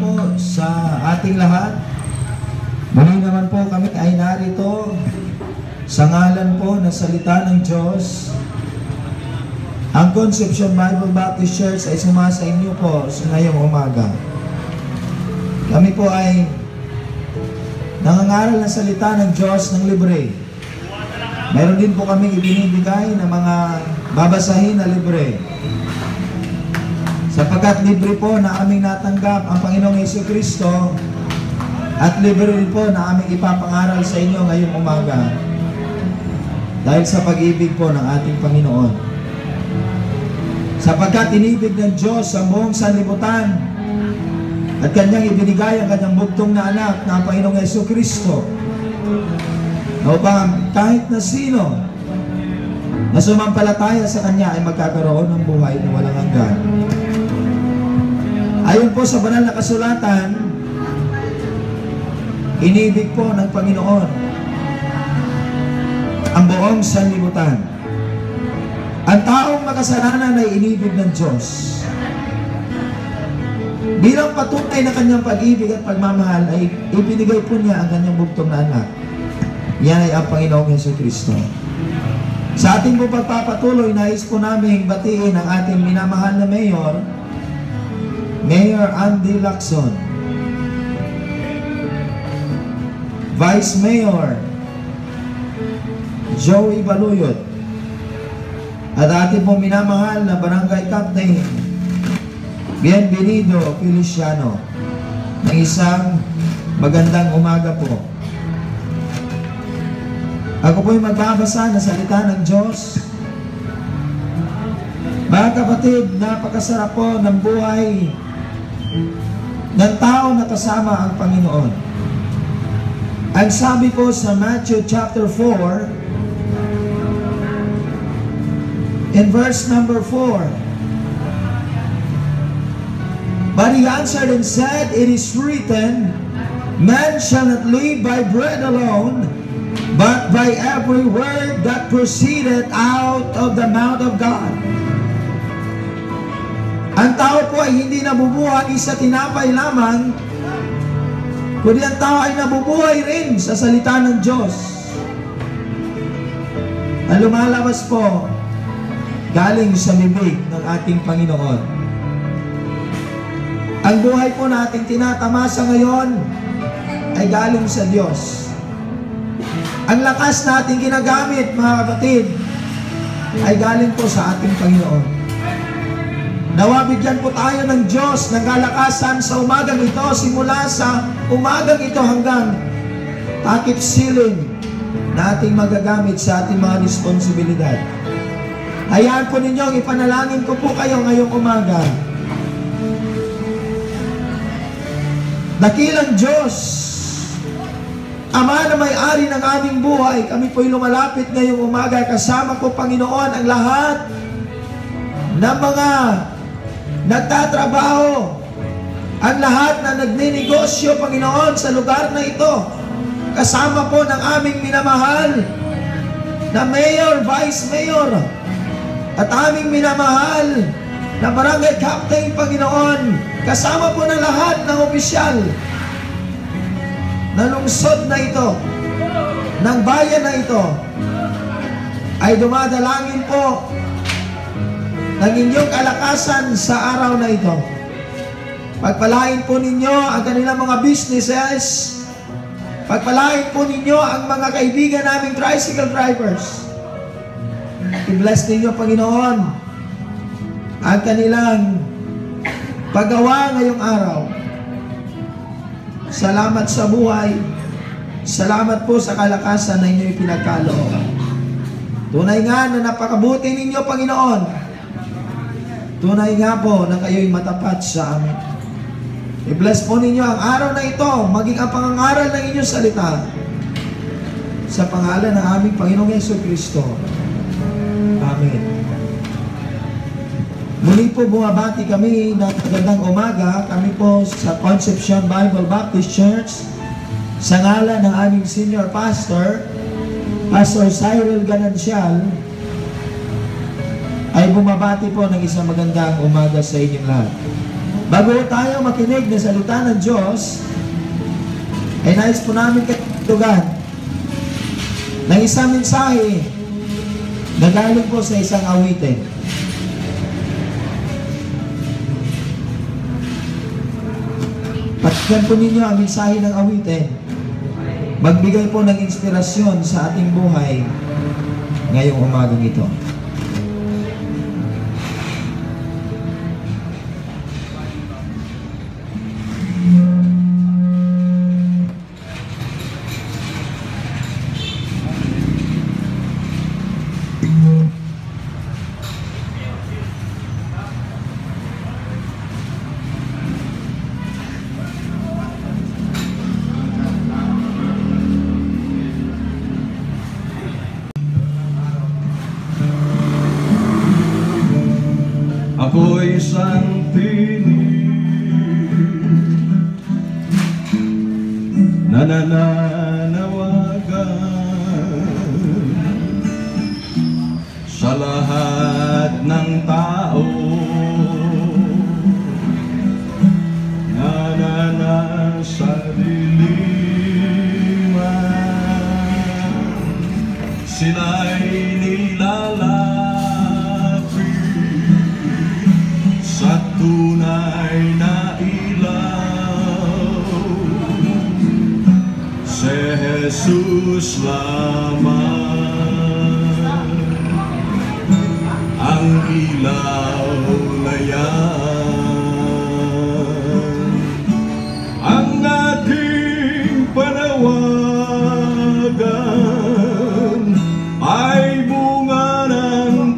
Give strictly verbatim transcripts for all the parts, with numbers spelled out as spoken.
po sa ating lahat. Muli naman po kami ay narito sa ngalan po na salita ng Diyos. Ang Concepcion Bible Baptist Church ay sumasa inyo po sa ngayong umaga. Kami po ay nangangaral ng salita ng Diyos ng libre. Meron din po kami ibinibigay na mga babasahin na libre. Sapagkat libre po na aming natanggap ang Panginoong Jesucristo at libre rin po na aming ipapangaral sa inyo ngayong umaga dahil sa pag-ibig po ng ating Panginoon. Sapagkat inibig ng Diyos ang buong sanlibutan at Kanyang ibinigay ang Kanyang bugtong na anak na ang Panginoong Jesucristo upang kahit na sino na sumampalataya sa Kanya ay magkakaroon ng buhay na walang hanggan. Ayon po sa banal na kasulatan, inibig po ng Panginoon ang buong sanlibutan. Ang taong makasalanan ay inibig ng Diyos. Bilang patunay na Kanyang pag-ibig at pagmamahal ay ibinigay po niya ang Kanyang bugtong na anak. Yan ay ang Panginoong Jesucristo. Sa ating po pagpapatuloy, nais po namin batiin ang ating minamahal na Mayor, Mayor Andy Lacson, Vice Mayor Joey Baluyot, at ating pong minamahal na Barangay Captain Bienvenido Feliciano, ng isang magandang umaga po. Ako po'y magbabasa ng salita ng Diyos. Mga kapatid, napakasarap po ng buhay ng tao na kasama ang Panginoon. Ang sabi po sa Matthew chapter four, in verse number four, but he answered and said, it is written, man shall not live by bread alone, but by every word that proceeded out of the mouth of God. Ang tao po ay hindi nabubuhay sa tinapay lamang, kundi ang tao ay nabubuhay rin sa salita ng Diyos na lumalabas po galing sa bibig ng ating Panginoon. Ang buhay po nating tinatamasa ngayon ay galing sa Diyos. Ang lakas nating ginagamit, mga kapatid, ay galing po sa ating Panginoon. Nawa bigyan po tayo ng Diyos ng kalakasan sa umagang ito, simula sa umagang ito hanggang takip siling na ating magagamit sa ating mga responsibilidad. Hayaan po ninyong ipanalangin ko po kayo ngayong umaga. Dakilang Diyos, Ama na may-ari ng aming buhay, kami po'y lumalapit ngayong umaga. Kasama ko, Panginoon, ang lahat ng mga nagtatrabaho, ang lahat na nagninegosyo, Panginoon, sa lugar na ito. Kasama po ng aming minamahal na Mayor, Vice Mayor, at aming minamahal na Barangay Captain, Panginoon. Kasama po ng lahat ng opisyal na lungsod na ito, ng bayan na ito, ay dumadalangin po ng inyong kalakasan sa araw na ito. Pagpalain po ninyo ang kanilang mga businesses. Pagpalain po ninyo ang mga kaibigan naming tricycle drivers. I-bless ninyo, Panginoon, ang kanilang paggawa ngayong araw. Salamat sa buhay. Salamat po sa kalakasan na inyo ipinagkaloob. Tunay nga na napakabuti ninyo, Panginoon. Tunay nga po na kayo'y matapat sa amin. I-bless po ninyo ang araw na ito, maging ang pangangaral ng inyong salita. Sa pangalan ng aming Panginoong Jesucristo. Amen. Muli po bumabati kami ng magandang umaga. Kami po sa Concepcion Bible Baptist Church, sa ngalan ng aming senior pastor, Pastor Cyril Ganancial, ay bumabati po ng isang magandang umaga sa inyong lahat. Bago tayo makinig ng salita ng Diyos, ay nais po namin katugan ng isang mensahe na galing po sa isang awitin. Pakinggan po ninyo ang mensahe ng awitin. Magbigay po ng inspirasyon sa ating buhay ngayong umagang ito. Ako'y isang tinig na nananawagan sa lahat ng tao na nanasa diliman. Sila'y nilalapit sa tunay na ilaw, si Jesus lamang ang ilaw na yan. Ang ating panawagan ay bunga ng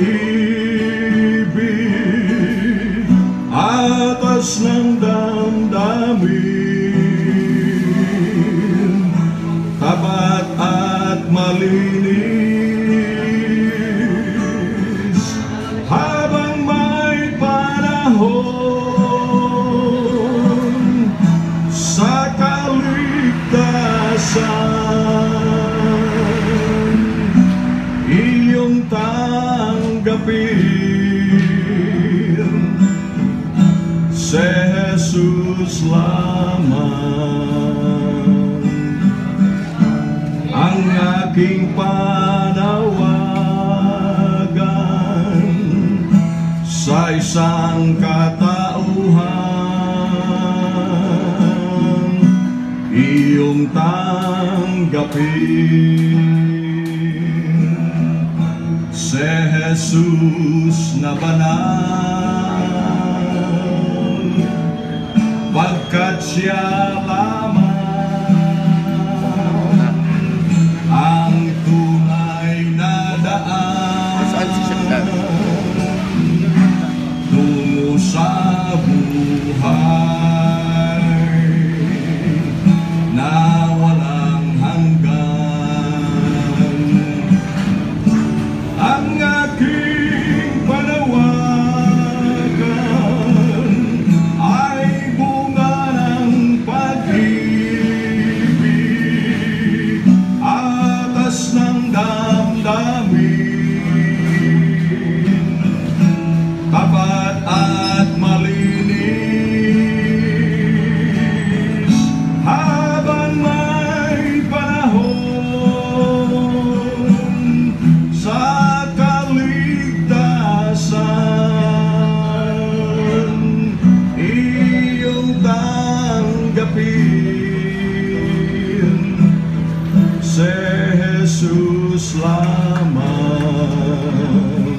pag-ibig, atas ng damdamin, tapat at malinis. Habang may panahon sa kaligtasan, iyong tanggapin si Jesus lamang ang aking panawagan sa isang katauhan, iyong tanggapin si Jesus na banal, pagkat siya lamang ang tunay na daan tungo sa buhay na walang hanggan. Ang aking panawagan ay bunga ng pag-ibig, atas ng damdamin, tapat at malinis. Habang may panahon sa kaligtasan, iyong tanggapin si Jesus lamang.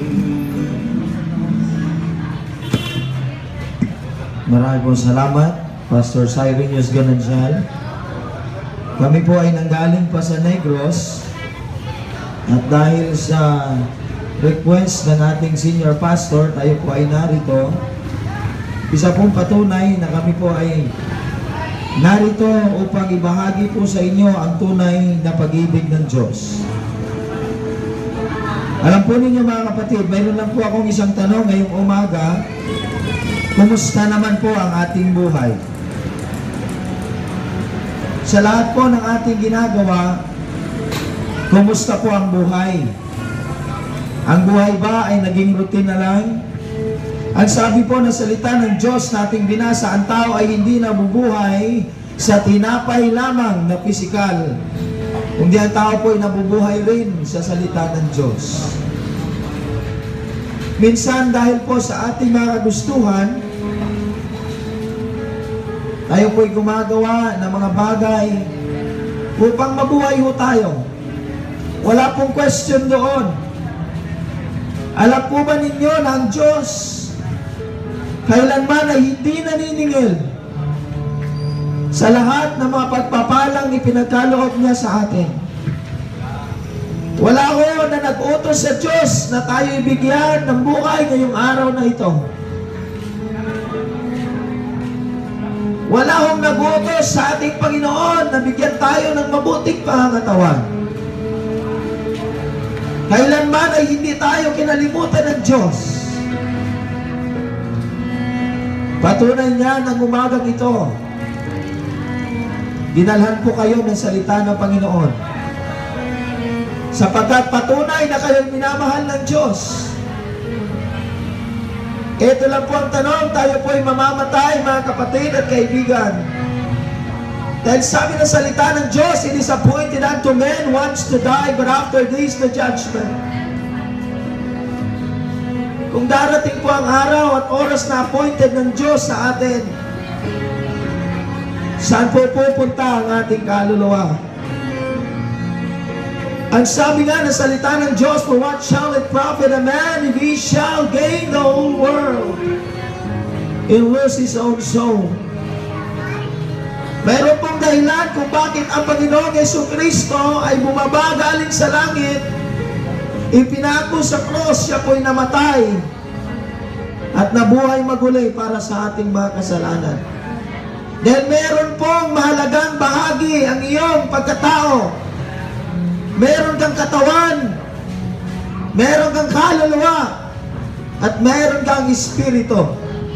Maraming po salamat, Pastor Cyrenius Ganadjal. Kami po ay nanggaling pa sa Negros, at dahil sa request ng ating senior pastor, tayo po ay narito. Isa pong patunay na kami po ay narito upang ibahagi po sa inyo ang tunay na pag-ibig ng Diyos. Alam po ninyo mga kapatid, mayroon lang po akong isang tanong ngayong umaga. Kumusta naman po ang ating buhay? Sa lahat po ng ating ginagawa, kumusta po ang buhay? Ang buhay ba ay naging routine na lang? Ang sabi po ng salita ng Diyos na ating binasa, ang tao ay hindi nabubuhay sa tinapay lamang na pisikal, kundi ang tao po ay nabubuhay rin sa salita ng Diyos. Minsan dahil po sa ating mga kagustuhan, tayo po ay gumagawa ng mga bagay upang mabuhay ho tayo. Wala pong question doon. Alam po ba ninyo na ang Diyos kailanman ay hindi naniningil sa lahat ng mga pagpapalang ipinagkaloob niya sa atin? Wala ko na nag-utos sa Diyos na tayo ibigyan ng buhay ngayong araw na ito. Wala akong nag-utos sa ating Panginoon na bigyan tayo ng mabuting pangangatawan. Kailanman ay hindi tayo kinalimutan ng Diyos. Patunay niya ng umagang ito. Dinalhan po kayo ng salita ng Panginoon. Sapagkat patunay na kayo minamahal ng Diyos. Ito lang po ang tanong, tayo po ay mamamatay, mga kapatid at kaibigan. Dahil sabi ng salita ng Diyos, it is appointed unto men once to die, but after this the judgment. Kung darating po ang araw at oras na appointed ng Diyos sa atin, saan po pupunta ang ating kaluluwa? Ang sabi nga ng salita ng Diyos, for what shall it profit a man if he shall gain the whole world and lose his own soul? Mayroon pong dahilan kung bakit ang Panginoong Jesucristo ay bumaba galing sa langit, ipinako sa cross, siya po'y namatay at nabuhay maguli para sa ating mga kasalanan. Dahil meron pong mahalagang bahagi ang iyong pagkatao. Meron kang katawan, meron kang kaluluwa, at meron kang espiritu.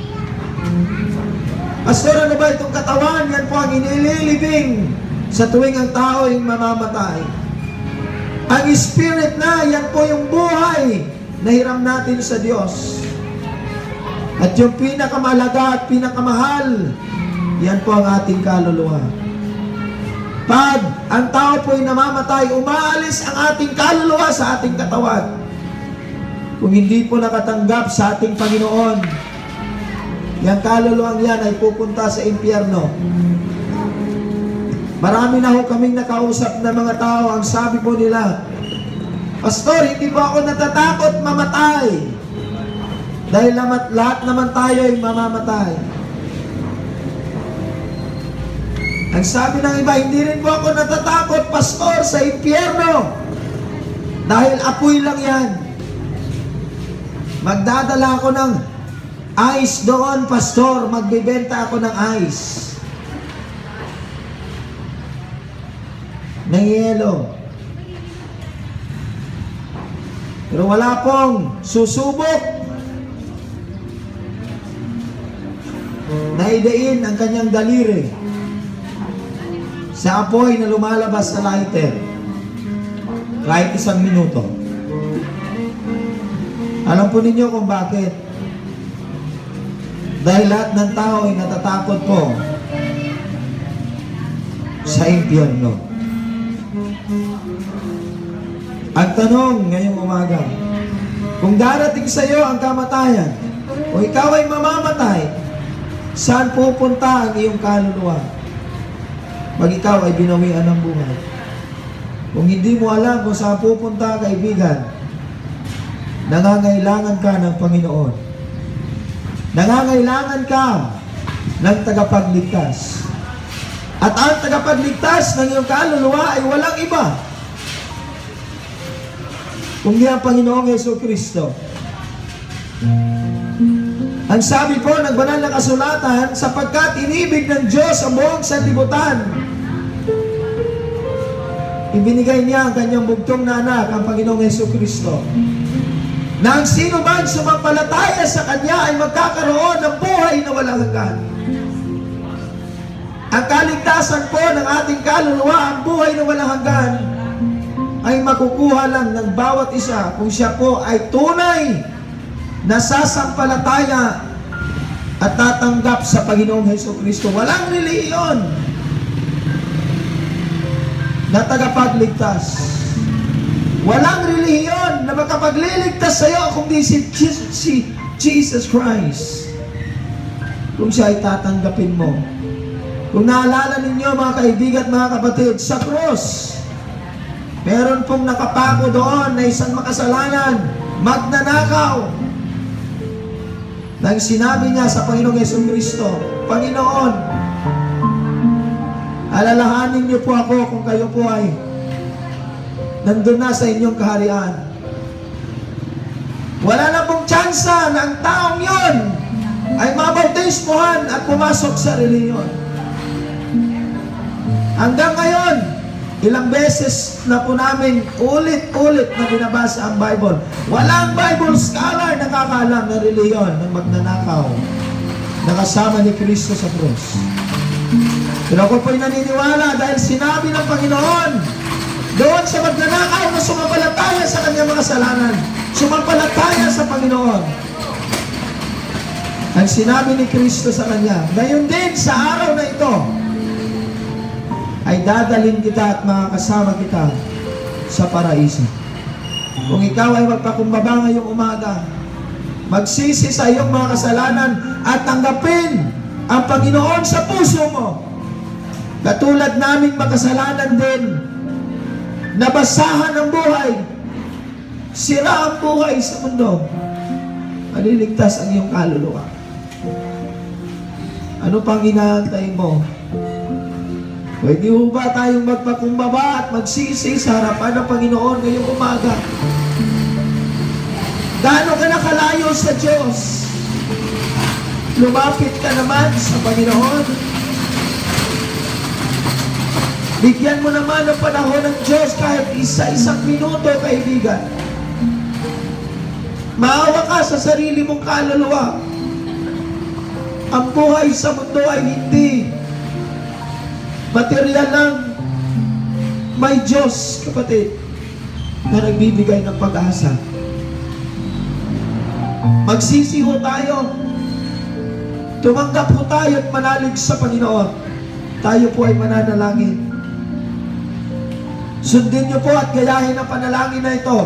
Pastor, ano ba itong katawan? Yan po ang inililibing sa tuwing ang tao ay mamamatay. Ang spirit na, yan po yung buhay na hiram natin sa Diyos. At yung pinakamalaga at pinakamahal, yan po ang ating kaluluwa. Pag ang tao po ay namamatay, umaalis ang ating kaluluwa sa ating katawan. Kung hindi po nakatanggap sa ating Panginoon, yung kaluluwang yan ay pupunta sa impyerno. Marami na ho kaming nakausap na mga tao, ang sabi po nila, Pastor, hindi po ako natatakot mamatay. Dahil lahat naman tayo ay mamamatay. Ang sabi ng iba, hindi rin po ako natatakot, Pastor, sa impyerno. Dahil apoy lang yan. Magdadala ako ng ice doon, Pastor. Magbibenta ako ng ice. Ng yelo. Pero wala pong susubok na idain ang kanyang daliri sa apoy na lumalabas sa lighter kahit isang minuto. Alam po ninyo kung bakit? Dahil lahat ng tao ay natatakot po sa impyerno. Ang tanong ngayong umaga, kung darating sa iyo ang kamatayan o ikaw ay mamamatay, saan pupunta ang iyong kaluluwa? Pag ikaw ay binawian ng buhay. Kung hindi mo alam kung saan pupunta, kaibigan, nangangailangan ka ng Panginoon. Nangangailangan ka ng tagapagligtas. At ang tagapagligtas ng iyong kaluluwa ay walang iba kundi ang Panginoong Jesucristo. Ang sabi po ng banal na kasulatan, sapagkat inibig ng Diyos ang buong sanlibutan, ibinigay niya ang kanyang bugtong na anak, ang Panginoong Jesucristo, na ang sino man sumampalataya sa Kanya ay magkakaroon ng buhay na walang hanggan. Ang kaligtasan po ng ating kaluluwa, ang buhay na walang hanggan, ay makukuha lang ng bawat isa kung siya po ay tunay nasasampalataya at tatanggap sa Panginoong Hesukristo. Walang relihiyon na tagapagligtas. Walang relihiyon na makapagliligtas sa iyo kung di si, si Jesus Christ. Kung siya ay tatanggapin mo. Kung naalala ninyo mga kaibigan at mga kapatid, sa cross, meron pong nakapako doon na isang makasalanan, magnanakaw. Nang sinabi niya sa Panginoong Hesukristo, Panginoon, alalahanin niyo po ako kung kayo po ay nandun na sa inyong kaharian. Wala na pong tsansa na ang taong yon ay mabautismuhan at pumasok sa reliyon. Hanggang ngayon, ilang beses na po namin ulit-ulit na binabasa ang Bible. Walang Bible scholar na nakakaalam ng reliyon ng magnanakaw na kasama ni Kristo sa krus. Pero ako po'y naniniwala dahil sinabi ng Panginoon doon sa magnanakaw na sumampalataya sa kanyang mga kasalanan, sumampalataya sa Panginoon. Ang sinabi ni Kristo sa kanya, ngayon din sa araw na ito, ay dadalhin kita at makakasama kita sa paraiso. Kung ikaw ay magpakumbaba ngayong umaga, magsisi sa iyong mga kasalanan at tanggapin ang Panginoon sa puso mo. Katulad naming makasalanan din, nabasahan ang buhay, sira ang buhay sa mundo, maliligtas ang iyong kaluluwa. Ano pang inaantay mo? Pwede ho ba tayong magpakumbaba at magsisi sa harapan ng Panginoon ngayong umaga? Gaano ka nakalayo sa Diyos? Lumapit ka naman sa Panginoon. Bigyan mo naman ng panahon ng Diyos kahit isa-isang minuto, kaibigan. Maawa ka sa sarili mong kaluluwa. Ang buhay sa mundo ay hindi material lang. May Diyos, kapatid, na nagbibigay ng pag-asa. Magsisiho tayo. Tumanggap po tayo at manalig sa Panginoon. Tayo po ay mananalangin. Sundin niyo po at gayahin ang panalangin na ito.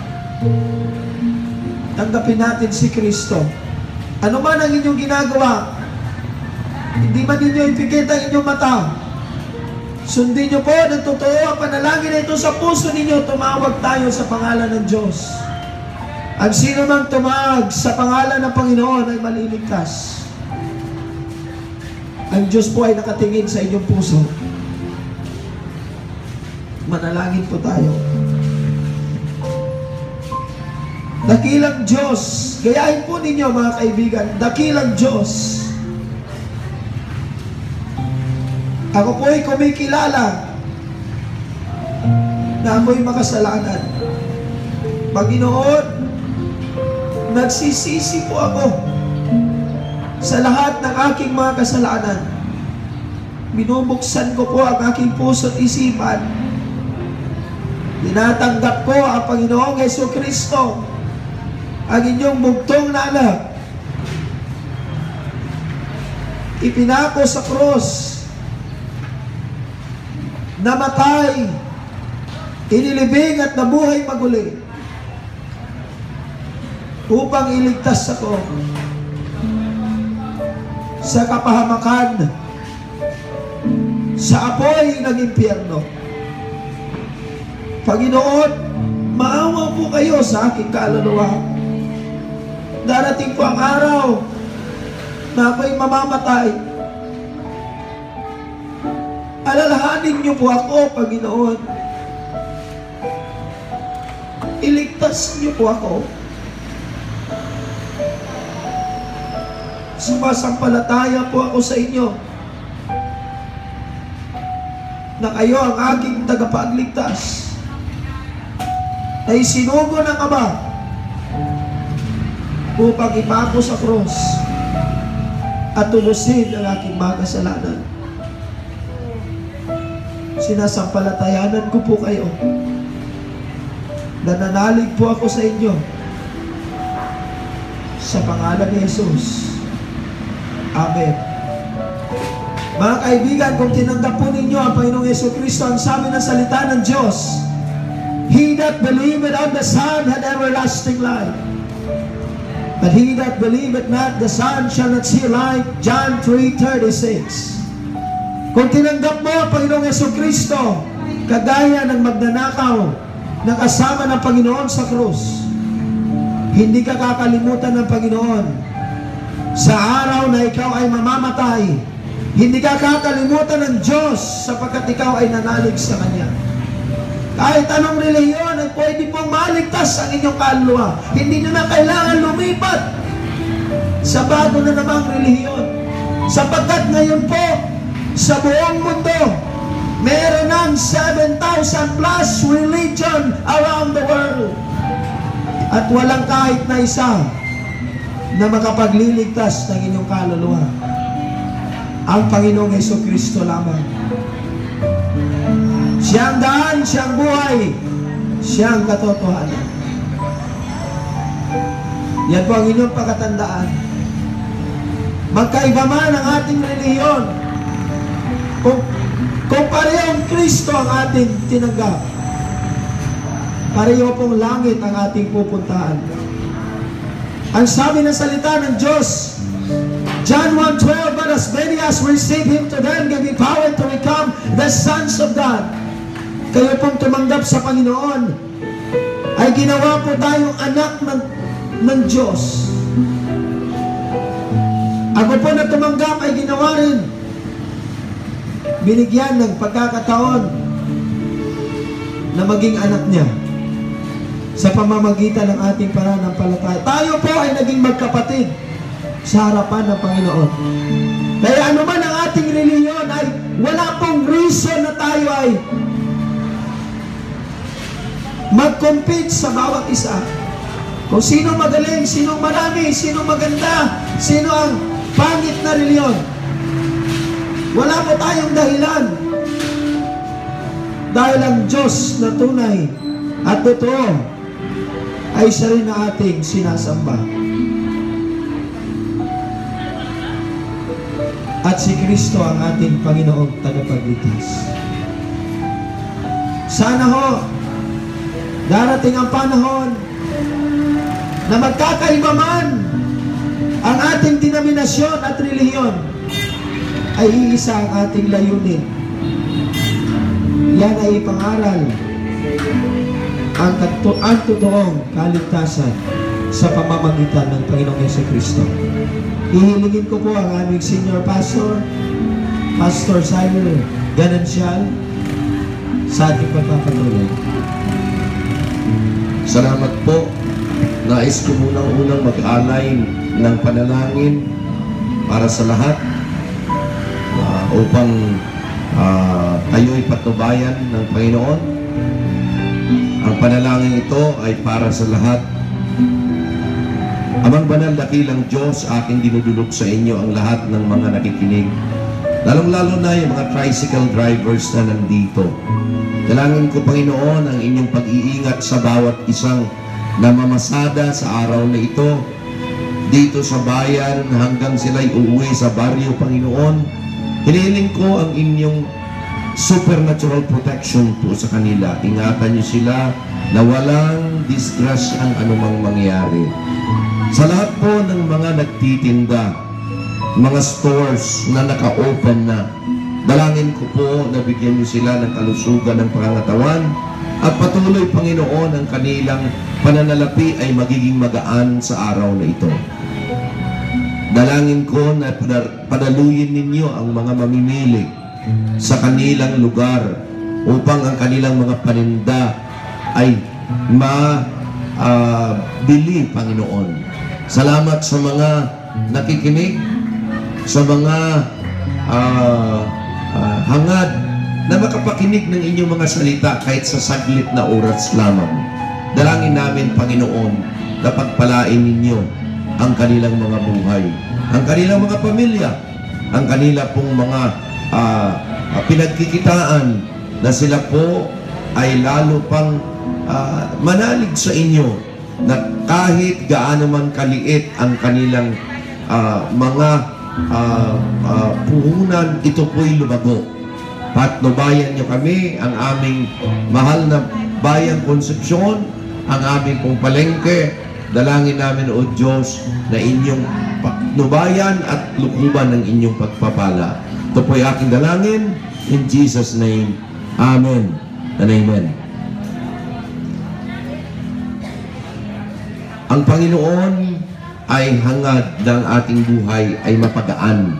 Tanggapin natin si Kristo. Ano man ang inyong ginagawa, hindi man ninyo ipikit ang inyong mata, sundin niyo po ng totoo ang panalangin na ito sa puso ninyo. Tumawag tayo sa pangalan ng Diyos. Ang sino mang tumawag sa pangalan ng Panginoon ay maliligtas. Ang Diyos po ay nakatingin sa inyong puso. Manalangin po tayo. Dakilang Diyos, gayahin po ninyo mga kaibigan, dakilang Diyos. Ako po ay kumikilala na ako'y makasalanan. Panginoon, nagsisisi po ako sa lahat ng aking mga kasalanan. Binubuksan ko po ang aking puso at isipan. Tinatanggap ko ang Panginoong Hesukristo, ang inyong bugtong na anak. Ipinako sa krus, namatay, inilibing at nabuhay maguli upang iligtas ako sa kapahamakan, sa apoy ng impyerno. Panginoon, maawa po kayo sa aking kaluluwa. Darating po ang araw na ako'y mamamatay. Alalahanin niyo po ako, Panginoon. Iligtas niyo po ako. Sumasampalataya po ako sa inyo na kayo ang aking tagapagligtas, na isinugo ng Ama upang ipako sa krus at tubusin ang aking mga kasalanan. Sinasampalatayanan ko po kayo. Nananalig po ako sa inyo Sa pangalan ni Jesus. Amen. Mga kaibigan, kung tinanggap po ninyo ang Panginoong Jesucristo, ang sabi ng salita ng Diyos, He that believeth on the Son had everlasting life. But he that believeth not the Son shall not see life. John three thirty-six. Kung tinanggap mo ang Panginoong Jesucristo, kagaya ng magnanakaw na kasama ng Panginoon sa krus, hindi ka kakalimutan ng Panginoon. Sa araw na ikaw ay mamamatay, hindi ka kakalimutan ng Diyos sapagkat ikaw ay nanalig sa Kanya. Kahit anong relihiyon ay pwede pong maligtas ang inyong kaluluwa. Hindi nyo na kailangan lumipat sa bago na namang relihiyon. Sapagkat ngayon po, sa buong mundo, meron ng seven thousand plus religion around the world. At walang kahit na isa na makapagliligtas ng inyong kaluluwa. Ang Panginoong Jesucristo lamang. Siyang daan, siyang buhay, siyang katotohanan. Yan po ang inyong pagkatandaan. Magkaiba man ang ating relihiyon, kung, kung parehong Kristo ang ating tinanggap, pareho pong langit ang ating pupuntahan. Ang sabi ng salita ng Diyos, John one twelve, but as many as receive Him, to them give Him power to become the sons of God. Kayo pong tumanggap sa Panginoon, ay ginawa po tayong anak ng, ng Diyos. Ako po na tumanggap ay ginawa rin, binigyan ng pagkakataon na maging anak niya sa pamamagitan ng ating pananampalataya. Tayo po ay naging magkapatid sa harapan ng Panginoon. Kaya ano man ang ating relihiyon, ay wala pong reason na tayo ay mag-compete sa bawat isa. Kung sino magaling, sino marami, sino maganda, sino ang pangit na reliyon. Wala po tayong dahilan. Dahil ang Diyos na tunay at totoo ay siya rin na ating sinasamba. At si Kristo ang ating Panginoong tagapagligtas. Sana ho, darating ang panahon na magkakaiba man ang ating denominasyon at relihiyon, ay iisa ang ating layunin. Yan ay ipangaral ang, ang totoong kaligtasan sa pamamagitan ng Panginoong Jesucristo. Ihilingin ko po ang aming senior pastor, Pastor Simon Ganancial, sa ating pagpapatuloy. Salamat po. Nais ko munang-unang mag-alay ng panalangin para sa lahat uh, upang uh, tayo'y patnubayan ng Panginoon. Ang panalangin ito ay para sa lahat. Amang banal, dakilang Diyos, aking dinudulog sa inyo ang lahat ng mga nakikinig, lalong-lalo na yung mga tricycle drivers na nandito. Dalangin ko, Panginoon, ang inyong pag-iingat sa bawat isang namamasada sa araw na ito, dito sa bayan hanggang sila'y uuwi sa baryo, Panginoon. Hinihiling ko ang inyong supernatural protection po sa kanila. Ingatan niyo sila na walang disgrasyang anumang mangyari. Sa lahat po ng mga nagtitinda, mga stores na naka-open na, dalangin ko po na bigyan niyo sila ng kalusugan ng pangangatawan at patuloy, Panginoon, ang kanilang pananalapi ay magiging magaan sa araw na ito. Dalangin ko na padaluyin ninyo ang mga mamimili sa kanilang lugar upang ang kanilang mga paninda ay ma-bili, uh, Panginoon. Salamat sa mga nakikinig, sa mga uh, uh, hangad na makapakinig ng inyong mga salita kahit sa saglit na oras lamang. Dalangin namin, Panginoon, na pagpalain ninyo ang kanilang mga buhay, ang kanilang mga pamilya, ang kanila pong mga uh, uh, pinagkikitaan, na sila po ay lalo pang uh, manalig sa inyo na kahit gaano man kaliit ang kanilang uh, mga uh, uh, puhunan, ito po'y lumago. Patnubayan niyo kami, ang aming mahal na bayang Concepcion, ang aming pong palengke. Dalangin namin, O Diyos, na inyong patnubayan at lukuban ng inyong pagpapala. Ito po'y aking dalangin, in Jesus' name. Amen and amen. Ang Panginoon ay hangad ng ating buhay ay mapagaan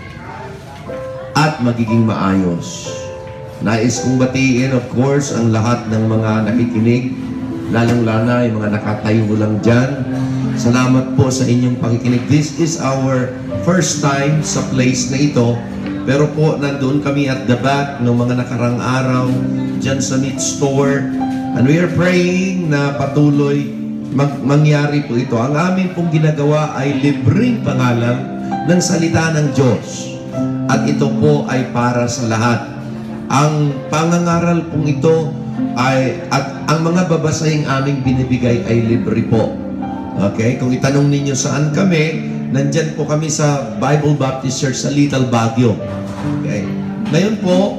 at magiging maayos. Nais kong batiin, of course, ang lahat ng mga nakikinig, lalong-lana yung mga nakatayo lang dyan. Salamat po sa inyong pakikinig. This is our first time sa place na ito. Pero po, nandoon kami at the back ng mga nakarang araw dyan sa meat store. And we are praying na patuloy mag mangyari po ito. Ang amin pong ginagawa ay libreng pangalan ng salita ng Diyos. At ito po ay para sa lahat. Ang pangangaral pong ito ay, at ang mga babasahing aming binibigay ay libre po. Okay? Kung itanong ninyo saan kami, nandyan po kami sa Bible Baptist Church sa Little Baguio. Okay? Ngayon po,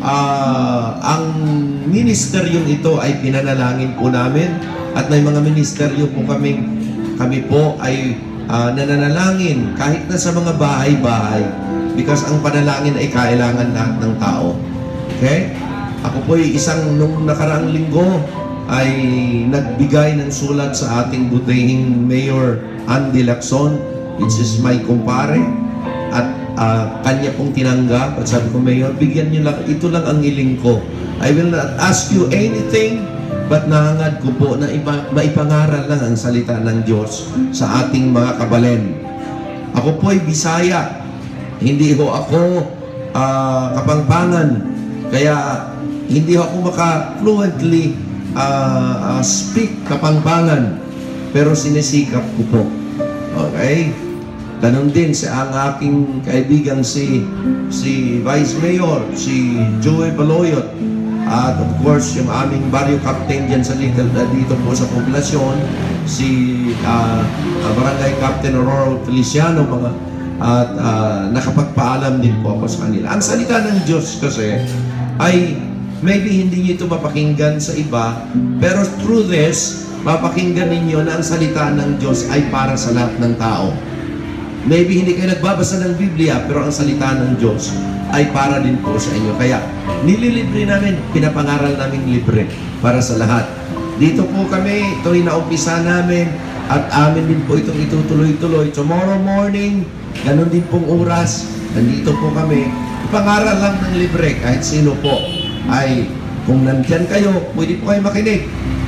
uh, ang ministeryong ito ay pinanalangin po namin. At may mga ministeryo po kaming, kami po ay uh, nananalangin kahit na sa mga bahay-bahay, because ang panalangin ay kailangan lahat ng tao. Okay? Ako po ay isang nung nakaraang linggo ay nagbigay ng sulat sa ating butihing Mayor Andy Lacson, which is my kumpare, at uh, kanya pong tinanggap. At sabi ko, Mayor, bigyan niyo lang, ito lang ang hiling ko. I will not ask you anything, but nahangad ko po na ipa, maipangaral lang ang salita ng Diyos sa ating mga kabalen. Ako po ay Bisaya. Hindi ko ako uh, Kapampangan. Kaya hindi ako maka-fluently uh, uh, speak Kapampangan. Pero sinisikap ko po. Okay? Ganon din sa ang aking kaibigan si si Vice Mayor, si Joey Baloyot. At of course, yung aming barrio captain dyan sa Little, uh, dito po sa poblasyon, si uh, uh, Barangay Captain Aurora Feliciano, mga, at uh, nakapagpaalam din po ako sa kanila. Ang salita ng Diyos kasi ay maybe hindi niyo ito mapakinggan sa iba, pero through this, mapakinggan ninyo na ang salita ng Diyos ay para sa lahat ng tao. Maybe hindi kayo nagbabasa ng Biblia, pero ang salita ng Diyos ay para din po sa inyo. Kaya nililibre namin, pinapangaral namin libre para sa lahat. Dito po kami, ito yung naumpisa namin at amin din po itong itutuloy-tuloy. Tomorrow morning, ganun din pong oras, nandito po kami. Ipangaral lang ng libre, kahit sino po ay, kung nandyan kayo, pwede po kayo makinig.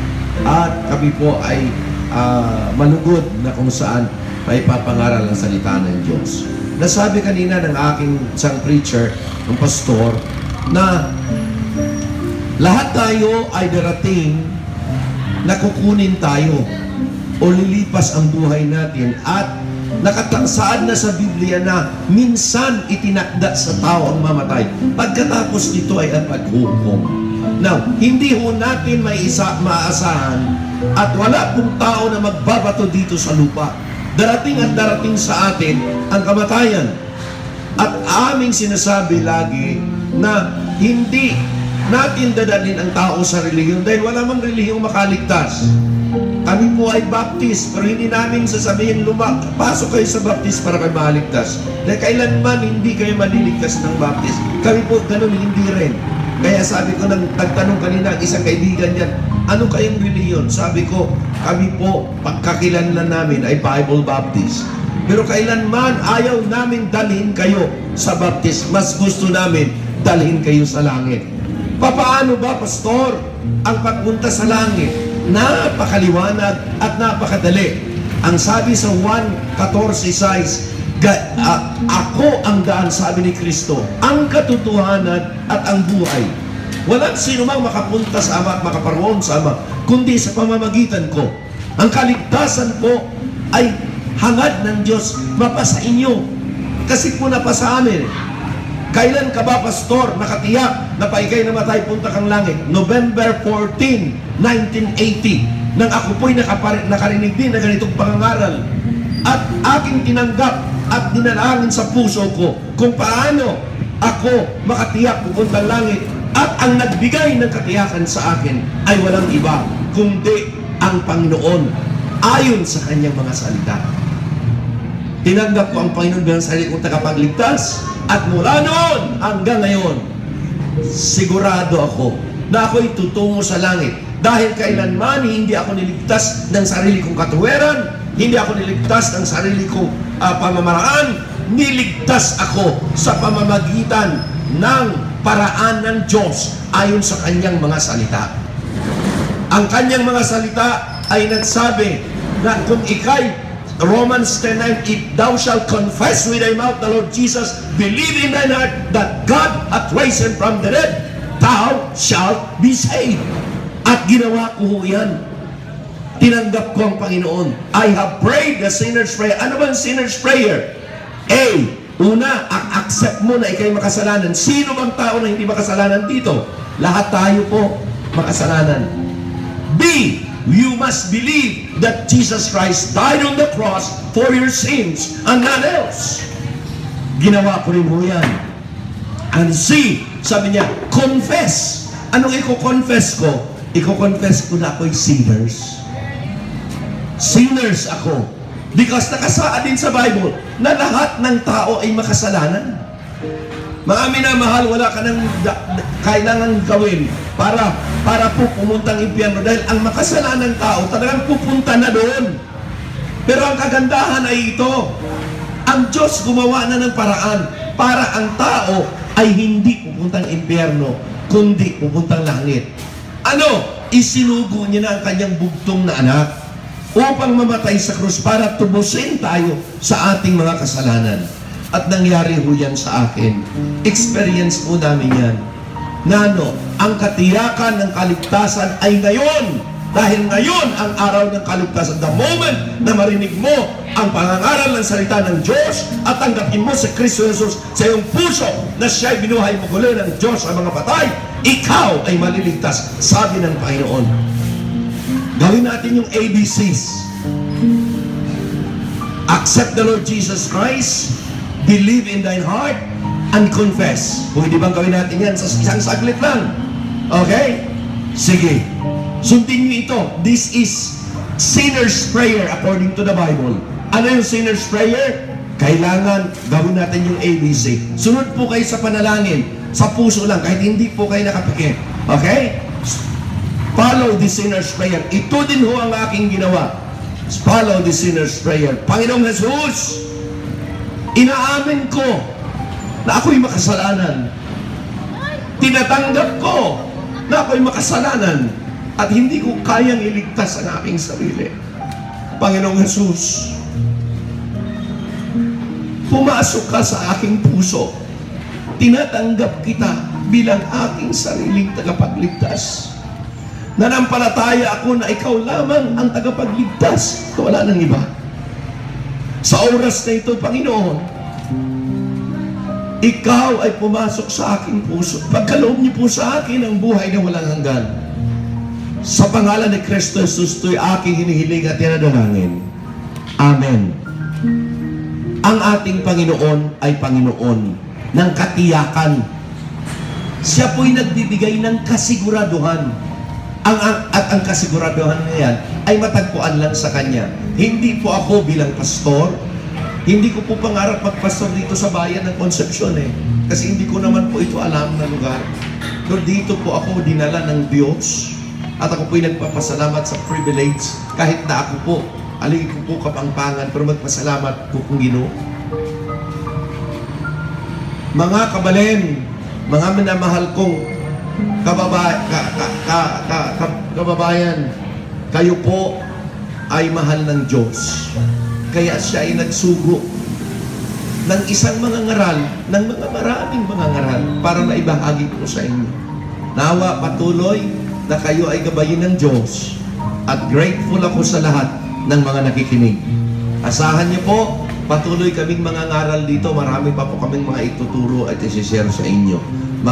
At kami po ay uh, malugod na kung saan may papangaral ang salita ng Diyos. Nasabi kanina ng aking isang preacher, ng pastor, na lahat tayo ay darating na kukunin tayo o lilipas ang buhay natin, at nakataksaan na sa Biblia na minsan itinakda sa tao ang mamatay. Pagkatapos nito ay ang paghukom. Now, hindi ho natin may isa maasahan at wala pong tao na magbabato dito sa lupa. Darating at darating sa atin ang kamatayan. At aming sinasabi lagi na hindi natin dadalhin ang tao sa relihiyon dahil wala mang relihiyong makaligtas. Kami po ay Baptist, pero hindi namin sasabihin, lumak, pasok kayo sa Baptist para kayo maligtas. Dahil kailanman hindi kayo maliligtas ng Baptist. Kami po ganun, hindi rin. Kaya sabi ko, nang nagtanong kanina ang isang kaibigan niyan, ano kayong reliyon? Sabi ko, kami po, pagkakilanlan namin ay Bible Baptist. Pero kailanman ayaw namin dalhin kayo sa Baptist. Mas gusto namin dalhin kayo sa langit. Papaano ba, Pastor, ang pagpunta sa langit? Napakaliwanag at napakadali. Ang sabi sa Juan fourteen six, uh, ako ang daan, sabi ni Kristo, ang katotohanan at ang buhay. Walang sino mang makapunta sa Ama at makaparwoon sa Ama, kundi sa pamamagitan ko. Ang kaligtasan po ay hangad ng Diyos mapasa inyo. Kasi po napasa amin. Kailan ka ba, Pastor, nakatiyak na pa ikay namatay, punta kang langit? November fourteenth, nineteen eighty. nang ako po'y nakapar- nakarinig din na ganitong pangangaral. At aking tinanggap at dinalangin sa puso ko kung paano ako makatiyak pupuntang langit. At ang nagbigay ng katiyakan sa akin ay walang iba kundi ang Panginoon ayon sa kanyang mga salita. Tinanggap ko ang Panginoon bilang sarili kong tagapagligtas at mula noon hanggang ngayon, sigurado ako na ako'y tutungo sa langit. Dahil kailanman hindi ako niligtas ng sarili kong katuwiran, hindi ako niligtas ng sarili kong uh, pamamaraan, niligtas ako sa pamamagitan ng paraan ng Diyos ayon sa kanyang mga salita. Ang kanyang mga salita ay nagsabi na kung ikay, Romans ten nine, if thou shalt confess with thy mouth the Lord Jesus, believe in thine heart that God hath raised him from the dead, thou shalt be saved. At ginawa ko ho yan. Tinanggap ko ang Panginoon. I have prayed the sinner's prayer. Ano ba ang sinner's prayer? A, una, accept mo na ikay makasalanan. Sino bang tao na hindi makasalanan dito? Lahat tayo po makasalanan. B, you must believe that Jesus Christ died on the cross for your sins and none else. Ginawa ko rin ho yan. And C, sabi niya, confess. Anong i-confess ko? I-confess ko na ako'y sinners. Sinners ako. Because nakasaad din sa Bible na lahat ng tao ay makasalanan. Mga minamahal, wala ka nang kailangan gawin para para po pumuntang impyerno dahil ang makasalanan ng tao talagang pupunta na doon. Pero ang kagandahan ay ito, ang Diyos gumawa na ng paraan para ang tao ay hindi pupuntang impyerno, kundi pupuntang langit. Ano? Isinugo niya na ang kanyang bugtong na anak upang mamatay sa krus para tubusin tayo sa ating mga kasalanan. At nangyari ho yan sa akin. Experience po namin yan. Nano, ang katiyakan ng kaligtasan ay ngayon. Dahil ngayon ang araw ng kaligtasan. The moment na marinig mo ang pangangaral ng salita ng Diyos at tanggapin mo si Kristo Jesus sa iyong puso na siya'y binuhay mo muli ng Diyos sa mga patay, ikaw ay maliligtas, sabi ng Panginoon. Gawin natin yung A B Cs. Accept the Lord Jesus Christ, believe in thine heart, and confess. Pwede bang gawin natin yan sa isang saglit lang? Okay? Sige. Sundin niyo ito. This is sinner's prayer according to the Bible. Ano yung sinner's prayer? Kailangan gawin natin yung A B C. Sunod po kayo sa panalangin. Sa puso lang, kahit hindi po kayo nakapikit. Okay? Follow the sinner's prayer. Ito din ho ang aking ginawa. Follow the sinner's prayer. Panginoong Jesus, inaamin ko na ako'y makasalanan. Tinatanggap ko na ako'y makasalanan at hindi ko kayang iligtas ang aking sarili. Panginoong Jesus, pumasok ka sa aking puso. Tinatanggap kita bilang aking sariling tagapagligtas. Nanampalataya ako na ikaw lamang ang tagapagligtas. Wala nang iba. Sa oras na ito, Panginoon, ikaw ay pumasok sa aking puso. Pagkaloob niyo po sa akin ang buhay na walang hanggan. Sa pangalan ni Kristo Jesus, ito'y aking hinihiling at tinadalangin. Amen. Ang ating Panginoon ay Panginoon ng katiyakan. Siya po'y nagbibigay ng kasiguraduhan. Ang, ang, at ang kasiguraduhan na yan ay matagpuan lang sa Kanya. Hindi po ako bilang pastor, hindi ko po pangarap magpastor dito sa bayan ng Concepcion eh. Kasi hindi ko naman po ito alam na lugar. Pero dito po ako dinala ng Diyos. At ako po'y nagpapasalamat sa privilege kahit na ako po, alingin ko po kapangpangan, pero magpasalamat po kung Ginoo. Mga kabalen, mga minamahal kong kababa, ka, ka, ka, ka, ka, kababayan, kayo po ay mahal ng Diyos. Kaya siya ay nagsugo ng isang mga ngaral, ng mga maraming mga ngaral para maibahagi ko sa inyo. Nawa patuloy na kayo ay gabayin ng Diyos at grateful ako sa lahat ng mga nakikinig. Asahan niyo po, patuloy kaming mga ngaral dito. Marami pa po kaming mga ituturo at isi-share sa inyo.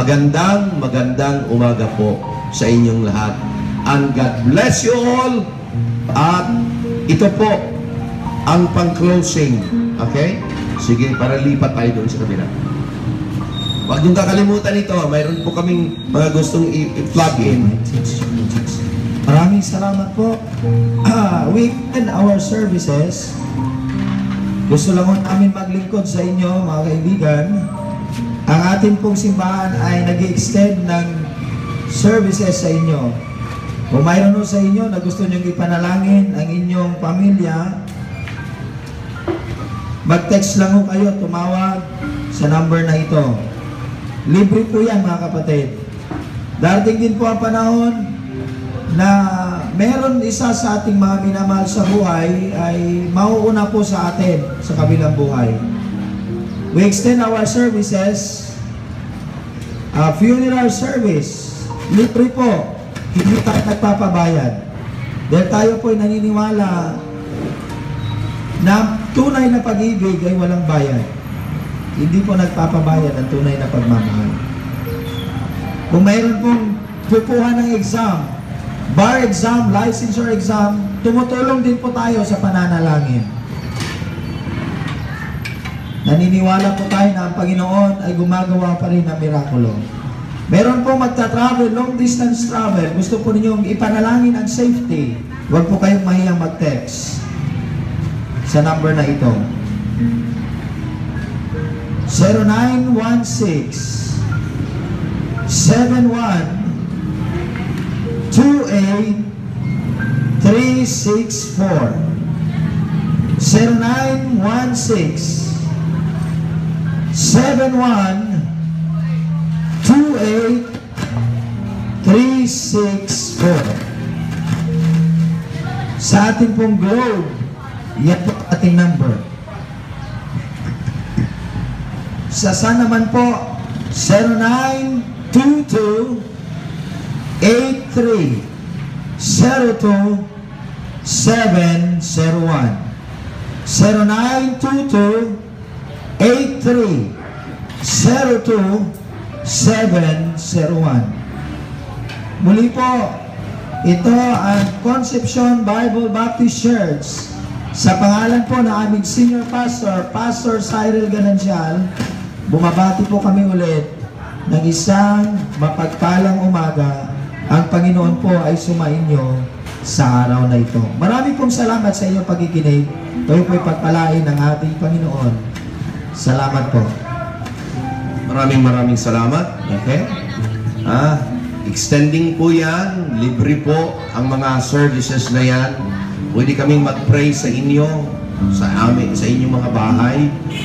Magandang, magandang umaga po sa inyong lahat. And God bless you all At ito po ang pang-closing. Okay? Sige, para lipat tayo doon sa kabila. Huwag niyong kakalimutan ito. Mayroon po kaming mga gustong i-plug in. Maraming salamat po. Uh, we end our services. Gusto lang namin maglingkod sa inyo, mga kaibigan. Ang ating pong simbahan ay nag-extend ng services sa inyo. Kung mayroon sa inyo na gusto niyong ipanalangin ang inyong pamilya, mag-text lang ho kayo, tumawag sa number na ito. Libre po yan, mga kapatid. Darating din po ang panahon na meron isa sa ating mga minamahal sa buhay ay mauuna po sa atin sa kabilang buhay. We extend our services, uh, funeral service, libre po, hindi tayo nagpapabayad. Dahil tayo po ay naniniwala na tunay na pag-ibig ay walang bayad. Hindi po nagpapabayad ang tunay na pagmamahal. Kung mayroon pong kukuha ng exam, bar exam, licensure exam, tumutulong din po tayo sa pananalangin. Naniniwala po tayo na ang Panginoon ay gumagawa pa rin ng mirakulo. Meron po magta-travel, long distance travel, gusto po ninyong ipanalangin ang safety, huwag po kayong mahiyang mag-text sa number na ito. zero nine one six seven one two eight three six four zero nine one six seven one two eight three six four. Sa ating pong globe, yan po ating number. Sa San naman po, zero nine two two eight three zero two seven zero one zero nine two two eight three zero two seven zero one. Muli po, ito ang Concepcion Bible Baptist Church. Sa pangalan po ng aming Senior Pastor, Pastor Cyril Ganancial, bumabati po kami ulit ng isang mapagpalang umaga. Ang Panginoon po ay sumainyo sa araw na ito. Marami pong salamat sa inyong pagkikinig. Kayo po'y pagpalain ng ating Panginoon. Salamat po. Maraming maraming salamat. Okay? Ah, extending po yan. Libre po ang mga services na yan. Pwede kaming mag-pray sa inyo, sa amin, sa inyong mga bahay.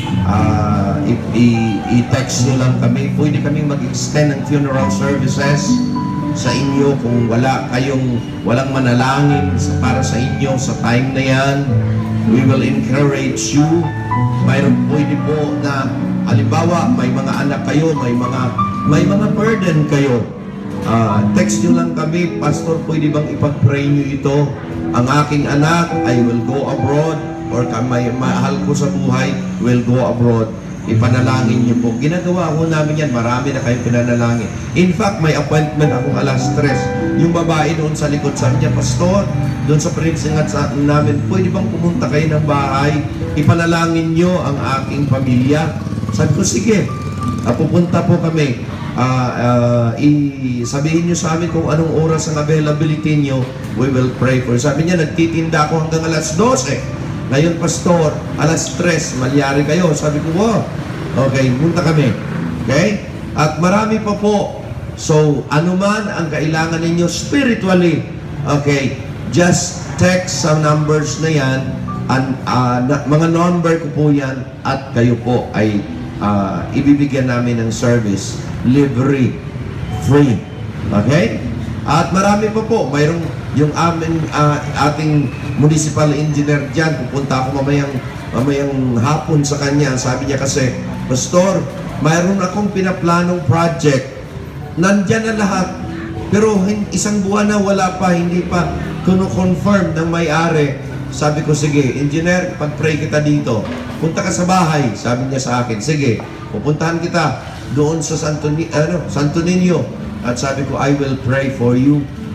Uh, i-text nyo lang kami. Pwede kaming mag-extend ng funeral services sa inyo kung wala kayong walang manalangin para sa inyo sa time na yan. We will encourage you. Mayroon pwede po na halimbawa may mga anak kayo, may mga may mga burden kayo. Uh, text nyo lang kami, Pastor, pwede bang ipag-pray nyo ito? Ang aking anak, I will go abroad, or may mahal ko sa buhay, will go abroad. Ipanalangin niyo po. Ginagawa ko namin yan. Marami na kayong pinanalangin. In fact, may appointment akong alas tres. Yung babae doon sa likod, sabi niya, Pastor, doon sa prinsingat sa namin, pwede bang pumunta kayo ng bahay? Ipanalangin niyo ang aking pamilya. Sabi ko, sige. Uh, pupunta po kami. Uh, uh, sabihin niyo sa amin kung anong oras ang availability niyo. We will pray for you. Sabi niya, nagtitinda ako hanggang alas dose. Ngayon, Pastor, alas tres, malyari kayo. Sabi ko, wow. Okay, punta kami. Okay? At marami pa po. So, anuman ang kailangan ninyo spiritually, okay, just text sa numbers na yan. And, uh, na, mga number ko po yan at kayo po ay uh, ibibigyan namin ng service. Libre. Free. Okay? At marami pa po. Mayroong yung amin, uh, ating municipal engineer dyan, pupunta ako mamayang, mamayang hapon sa kanya. Sabi niya kasi, Pastor, mayroon akong pinaplanong project. Nandyan na lahat. Pero isang buwan na wala pa, hindi pa kuno-confirm ng may-ari. Sabi ko, sige, engineer, pag-pray kita dito. Punta ka sa bahay, sabi niya sa akin. Sige, pupuntahan kita doon sa Santo, ano, Santo Niño. At sabi ko, I will pray for you.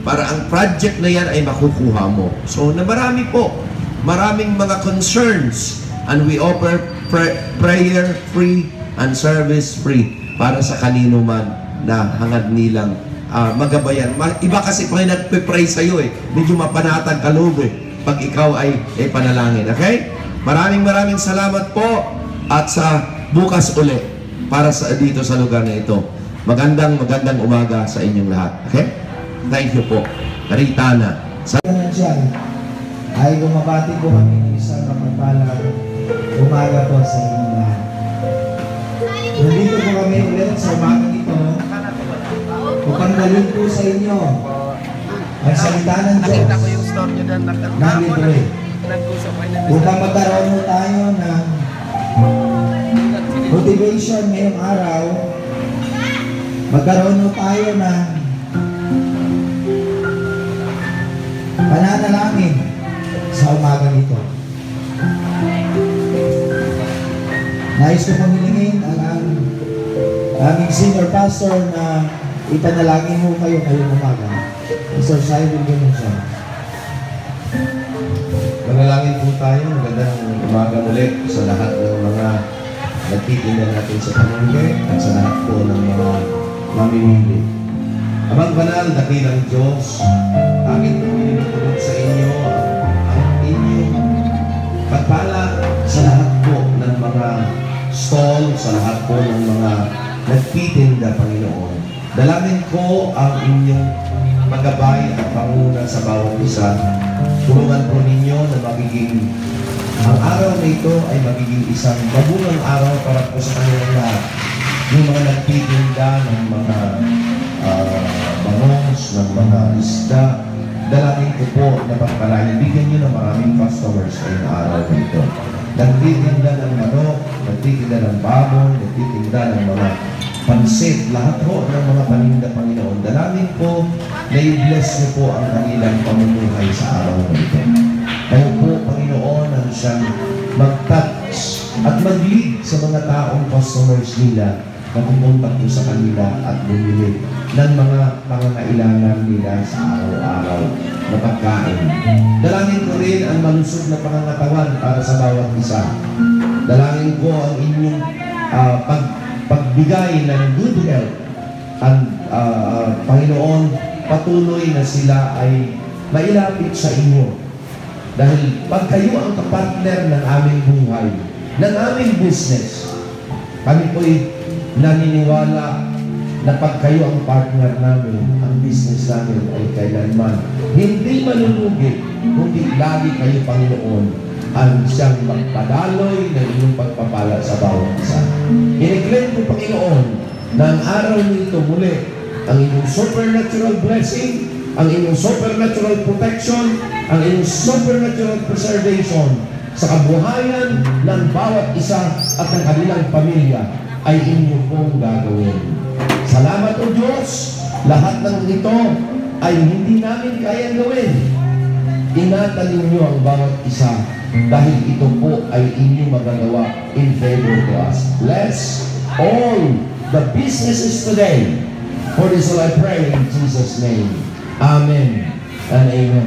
para ang project na yan ay makukuha mo. So, na marami po, maraming mga concerns, and we offer pre- prayer free and service free para sa kanino man na hangad nilang uh, magabayan. Ma- iba kasi pag nagpe-pray sa'yo eh, medyo mapanatag ka loob eh, pag ikaw ay eh, panalangin. Okay? Maraming maraming salamat po at sa bukas uli para sa dito sa lugar na ito. Magandang magandang umaga sa inyong lahat. Okay? Thank you po. Karitana. Sa Concepcion ay bumabati po kami ng isang kapagpalang umaga po sa inyo lahat. Nandito po kami ulit sa umaga ito upang dalhin po sa inyo ang salita ng Diyos Nakita ko yung store nyo doon. ng libre. Upang magkaroon mo tayo ng motivation ngayong araw, magkaroon mo tayo ng pananalangin sa umagang ito. Nais ko pong hilingin ang, ang aming senior pastor na ipanalangin mo kayo ngayong umaga. Mister Simon Concepcion. Manalangin po tayo. Magandang umaga ulit sa lahat ng mga nagtitinda natin sa pamilya at sa lahat po ng mga mamimili. Amang banal, dakilang Diyos, akin po pinipulot sa inyo ang inyong pagpala sa lahat po ng mga stall, sa lahat po ng mga nagtitinda, Panginoon. Dalangin ko ang inyong magabay at panguna sa bawat isa. Tulungan po ninyo na magiging ang araw na ito ay magiging isang mabulang araw para po sa kanilang lahat. Yung mga nagtitinda ng mga uh, bangos, ng mga isda, dalangin ko po na pagpalain. Bigyan nyo ng maraming customers ngayong araw na ito. Nagtitinda ng manok, nagtitinda ng baboy, nagtitinda ng mga pansit, lahat po ng mga paninda, Panginoon. Dalangin ko na i-bless niyo po ang kanilang pamumuhay sa araw na ito. Kayo po, Panginoon, ang siyang mag-touch at mag-lead sa mga taong customers nila na pumunta po sa kanila at bumili ng mga pangangailangan nila sa araw-araw na pagkain. Dalangin ko rin ang malusog na pangangatawan para sa bawat isa. Dalangin ko ang inyong uh, pag pagbigay ng good health ang uh, Panginoon, patuloy na sila ay mailapit sa inyo. Dahil pag kayo ang kapartner ng aming buhay, ng aming business, kami po'y naniniwala na pag kayo ang partner namin, ang business namin ay kailanman hindi malulugi, kundi lagi kayo, Panginoon, ang siyang magpadaloy ng inyong pagpapala sa bawat isa. I-declare ko, Panginoon, na ang araw nito muli, ang inyong supernatural blessing, ang inyong supernatural protection, ang inyong supernatural preservation sa kabuhayan ng bawat isa at ng kanilang pamilya ay inyong pong gagawin. Salamat o Diyos, lahat ng ito ay hindi namin kayang gawin. Ingatan niyo ang bawat isa dahil ito po ay inyong magagawa in favor to us. Bless all the businesses today. For this will I pray in Jesus' name. Amen and amen.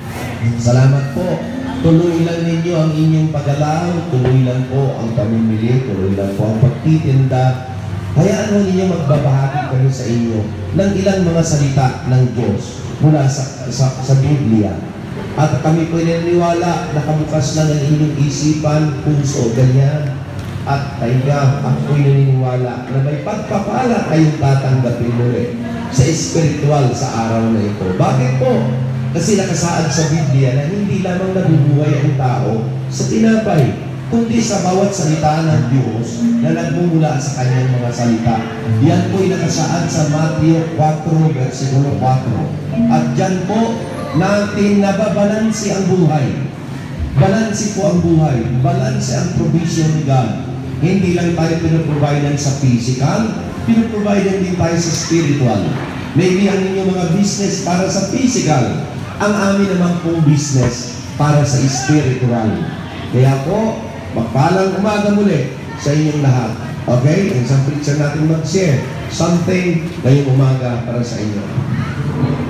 Salamat po. Tuloy lang ninyo ang inyong pagalaw, tuloy lang po ang pamimili, tuloy lang po ang pagtitinda. Hayaan mo ninyo magbabahagi kami sa inyo ng ilang mga salita ng Diyos mula sa, sa, sa Biblia. At kami po naniniwala na kabukas lang ang inyong isipan, puso, ganyan. At kaya ako po naniniwala na may pagpapala kayong tatanggapin muli sa espiritual sa araw na ito. Bakit po? Kasi nakasaad sa Biblia na hindi lamang nabubuhay ang tao sa tinapay, kundi sa bawat salita ng Diyos na nagmumula sa kanyang mga salita. Yan po'y nakasaad sa Matthew four, versikulo four. At dyan po, natin nababalansi ang buhay. Balansi po ang buhay. Balansi ang provision ni God. Hindi lang tayo pinoprovidean sa physical, pinoprovidean din tayo sa spiritual. Maybe ang inyong mga business para sa physical, ang amin naman pong business para sa spiritual. Kaya po, magpalang umaga muli sa inyong lahat. Okay? Ang isang preacher natin mag-share something ngayong umaga para sa inyo.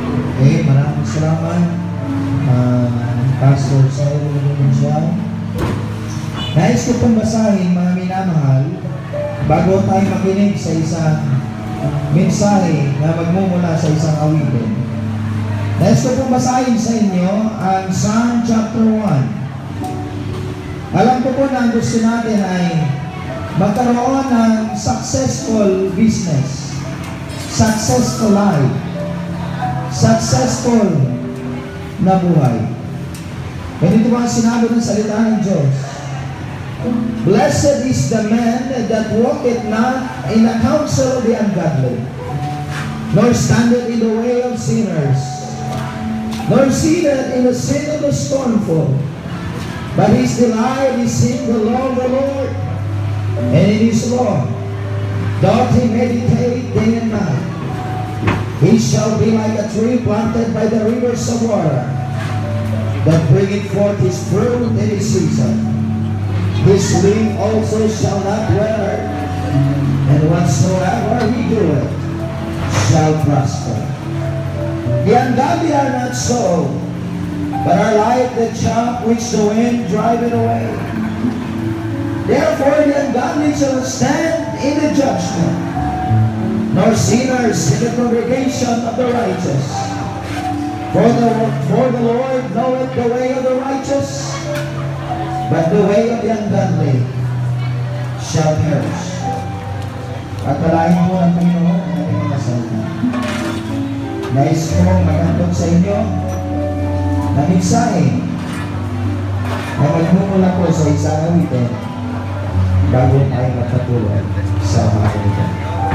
Okay, maraming salamat. Uh, Pastor Saul siya. Nais ko pong basahin, mga minamahal, bago tayo makinig sa isang mensahe na magmumula sa isang awitin. Nais ko pong basahin sa inyo ang Psalm chapter one. Alam ko po na ang gusto natin ay magkaroon ng successful business, successful life, successful na buhay. Ganito ba ang sinabi ng salita ng Diyos? Blessed is the man that walketh not in the counsel of the ungodly, nor standeth in the way of sinners, nor sitteth in the sin of the scornful, but his delight is in the law of the Lord, and in his law doth he meditate day and night. He shall be like a tree planted by the rivers of water, that bringeth forth his fruit in his season. His leaf also shall not wither, and whatsoever he doeth shall prosper. The ungodly are not so, but are like the chaff which the wind driveth away. Therefore the ungodly shall stand in the judgment, nor sinners in the congregation of the righteous. For the, for the Lord knoweth the way of the righteous, but the way of the ungodly shall perish. Pagpalain mo ang Panginoon ang ating mga salita. Nais ko magandog sa inyo na mensahe na magmumula po sa isang awitin bago tayo magpatuloy sa mga awitin.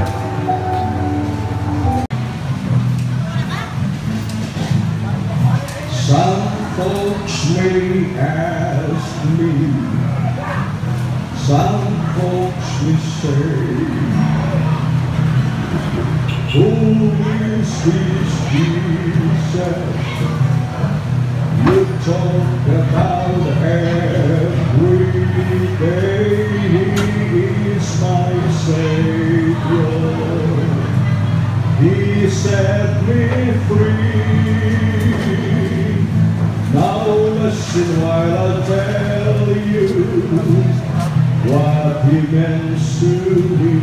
Some folks may ask me, some folks may say, who is this Jesus you talk about every day? He is my Savior, He set me free. Now listen while I tell you what He meant to me.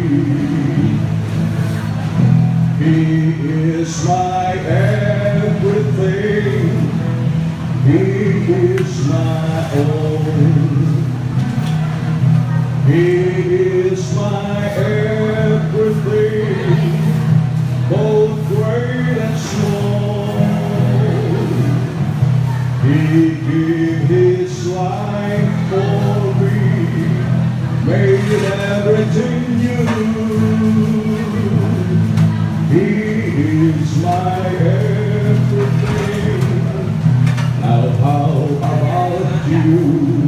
He is my everything, He is my own. He is my everything, both great and small. He gave His life for me, made everything new. He is my everything. Now how about you?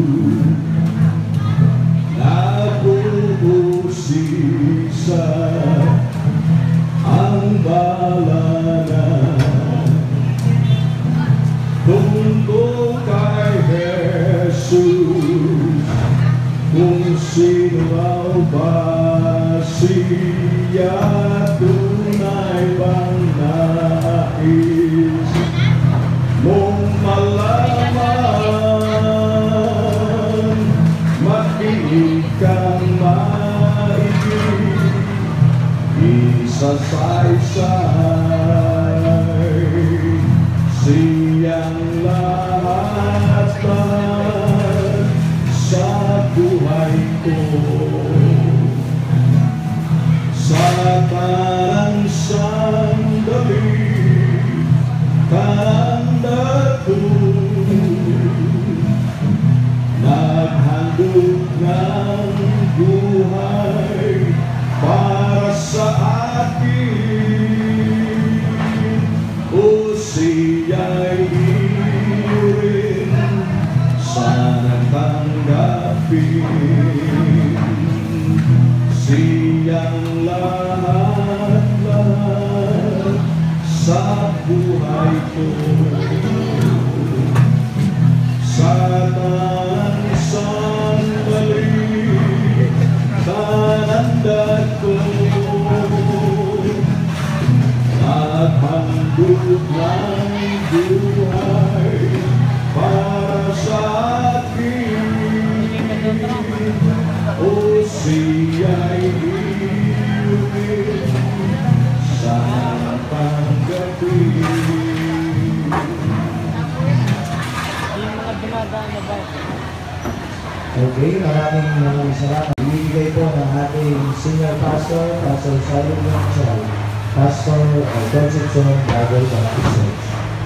Nabubusisa ang balanan tungkol kay Jesus, kung sino raw ba siya, tunay bang nais mong malaman, makinig kang maigi, isasaysay siyang lahat sa buhay ko. Sa parang sandali, tanda ko, naghandog ng buhay para sa akin. O siya'y rin sana tanggapin, siyang lahat-lahat sa buhay ko. Sa tanang sandali, tananda ko, at handog ng buhay para sa akin. O siya'y iulit sa tanggapin. Okay, maraming maraming salamat. Ibigay po ng ating senior pastor, Pastor Simon Concepcion, Pastor of Concepcion, Bible Baptist Church.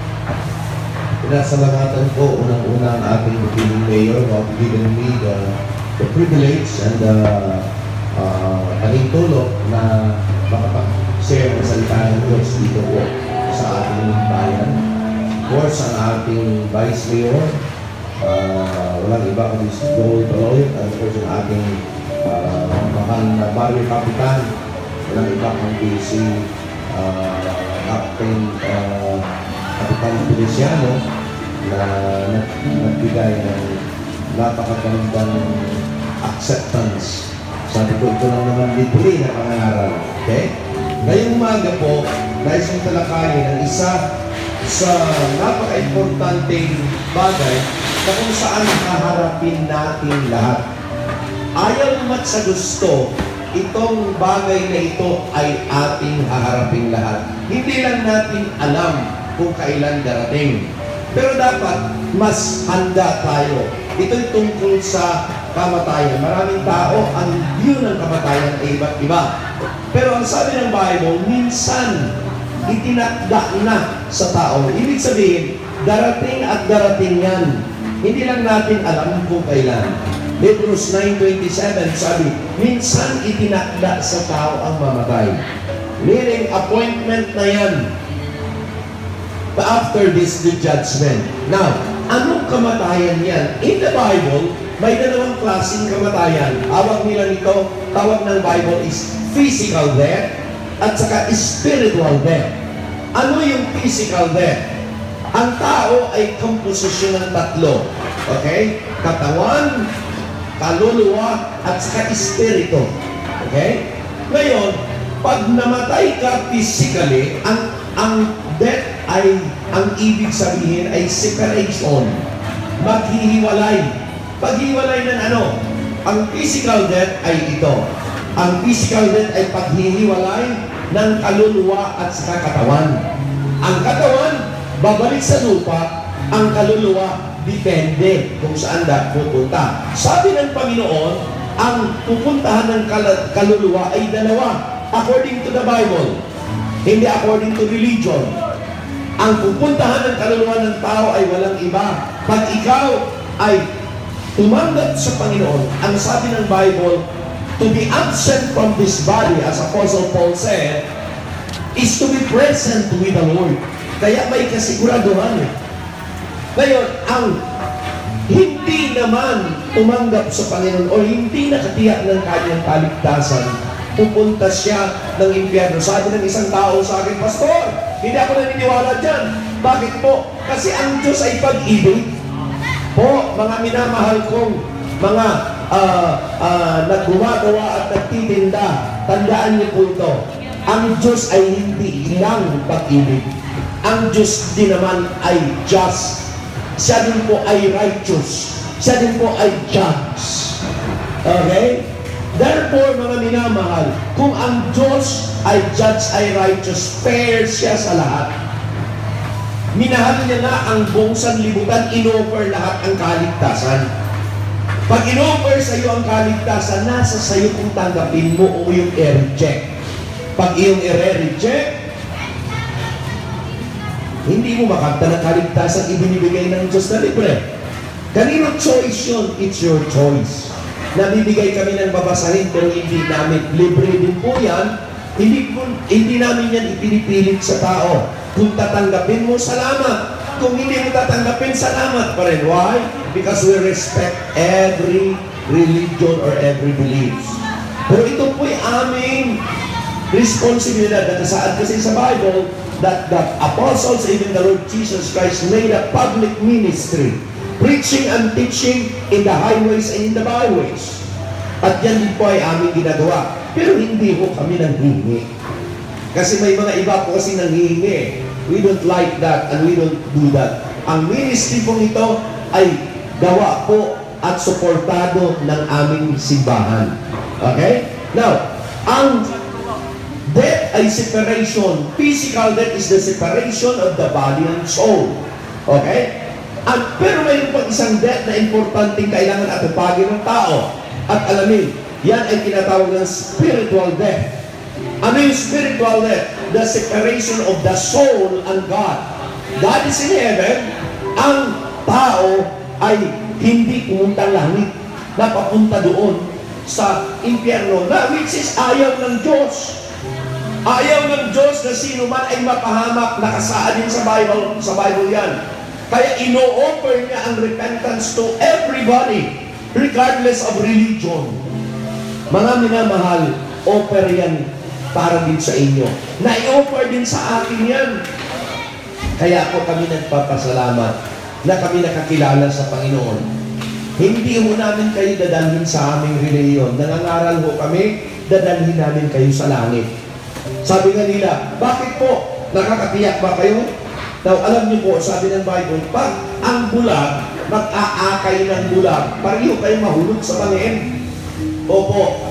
Pinasalamatan ko unang-una ang ating piling mayor who have given me the, the privilege and the uh, panintulog na makapag-share ng salita ng Diyos dito po sa ating bayan. Of course, ang ating vice mayor, uh, walang iba kundi si Joel Toloy, at of course, ang ating uh, mahal na barrio kapitan, walang iba kundi si uh, Captain uh, Kapitan Feliciano na nagbigay ng napakagandang acceptance. Sabi ko, ito lang naman libre na pangangaral. Okay? Ngayong umaga po, nais kong talakayin ang isa sa napaka-importanteng bagay na kung saan haharapin natin lahat. Ayaw naman sa gusto, itong bagay na ito ay ating haharapin lahat. Hindi lang natin alam kung kailan darating. Pero dapat mas handa tayo. Ito'y tungkol sa kamatayan. Maraming tao, ang view ng kamatayan ay iba't iba. Pero ang sabi ng Bible, minsan itinakda na sa tao. Ibig sabihin, darating at darating yan. Hindi lang natin alam kung kailan. Hebrews nine twenty-seven sabi, minsan itinakda sa tao ang mamatay. Meaning, appointment na yan. But after this, the judgment. Now, anong kamatayan yan? In the Bible, may dalawang klaseng kamatayan. Tawag nila nito, tawag ng Bible is physical death at saka spiritual death. Ano yung physical death? Ang tao ay komposisyon ng tatlo. Okay? Katawan, kaluluwa, at saka espiritu. Okay? Ngayon, pag namatay ka physically, ang ang death ay, ang ibig sabihin ay separation. Maghihiwalay. Paghihiwalay ng ano? Ang physical death ay ito. Ang physical death ay paghihiwalay ng kaluluwa at saka katawan. Ang katawan, babalik sa lupa. Ang kaluluwa, depende kung saan dapat pupunta. Sabi ng Panginoon, ang pupuntahan ng kal- kaluluwa ay dalawa. According to the Bible. Hindi according to religion. Ang pupuntahan ng kaluluwa ng tao ay walang iba. Pag ikaw ay tumanggap sa Panginoon, ang sabi ng Bible, to be absent from this body, as Apostle Paul said, is to be present with the Lord. Kaya may kasiguraduhan. Ngayon, ang hindi naman tumanggap sa Panginoon o hindi nakatiyak ng kanyang kaligtasan, pupunta siya ng impyerno. Sabi ng isang tao sa akin, Pastor, hindi ako naniniwala dyan. Bakit po? Kasi ang Diyos ay pag-ibig. Po, mga minamahal kong mga uh, uh, naggumagawa at nagtitinda, tandaan niyo po ito. Ang Diyos ay hindi lang pag-ibig. Ang Diyos din naman ay just. Siya din po ay righteous. Siya din po ay judge. Okay? Therefore, mga minamahal, kung ang Diyos ay judge, ay righteous, fair siya sa lahat. Minahal niya na ang buong sanlibutan, in-offer lahat ang kaligtasan. Pag in-offer sa iyo ang kaligtasan, nasa sa iyo kung tanggapin mo o yung i-reject. Pag iyong i-reject, hindi mo makanta ng kaligtasan ibinibigay ng Diyos na libre. Kanino choice yun? It's your choice. Nabibigay kami ng babasahin pero hindi namin. Libre din po yan. Hindi, hindi namin yan ipinipilit sa tao. Kung tatanggapin mo, salamat. Kung hindi mo tatanggapin, salamat pa rin. Why? Because we respect every religion or every belief. Pero ito po'y aming responsibilidad. Nakasaad kasi sa Bible that the apostles, even the Lord Jesus Christ, made a public ministry. Preaching and teaching in the highways and in the byways. At yan din po ay aming ginagawa. Pero hindi po kami nanghihingi. Kasi may mga iba po kasi nanghihingi. We don't like that and we don't do that. Ang ministry pong ito ay gawa po at suportado ng aming simbahan. Okay? Now, ang death ay separation. Physical death is the separation of the body and soul. Okay? At, pero mayroon pang isang death na importanteng kailangan atupagin ng tao. At alamin, yan ay tinatawag ng spiritual death. Ano yung spiritual death? The separation of the soul and God. God is in heaven. Ang tao ay hindi pumunta langit. Napapunta doon sa impyerno na which is ayaw ng Diyos. Ayaw ng Diyos na sino man ay mapahamak. Nakasaad din sa Bible, sa Bible yan. Kaya ino-offer niya ang repentance to everybody regardless of religion. Mga minamahal, offer yan para din sa inyo. Na-i-offer din sa akin yan. Kaya po kami nagpapasalamat na kami nakakilala sa Panginoon. Hindi ho namin kayo dadalhin sa aming reliyon. Nangangaral ho kami, dadalhin namin kayo sa langit. Sabi nga nila, bakit po? Nakakatiyak ba kayo? Now, alam niyo po, sabi ng Bible, pag ang bulag, mag-aakay ng bulag, pareho kayo mahulog sa bangin. Opo.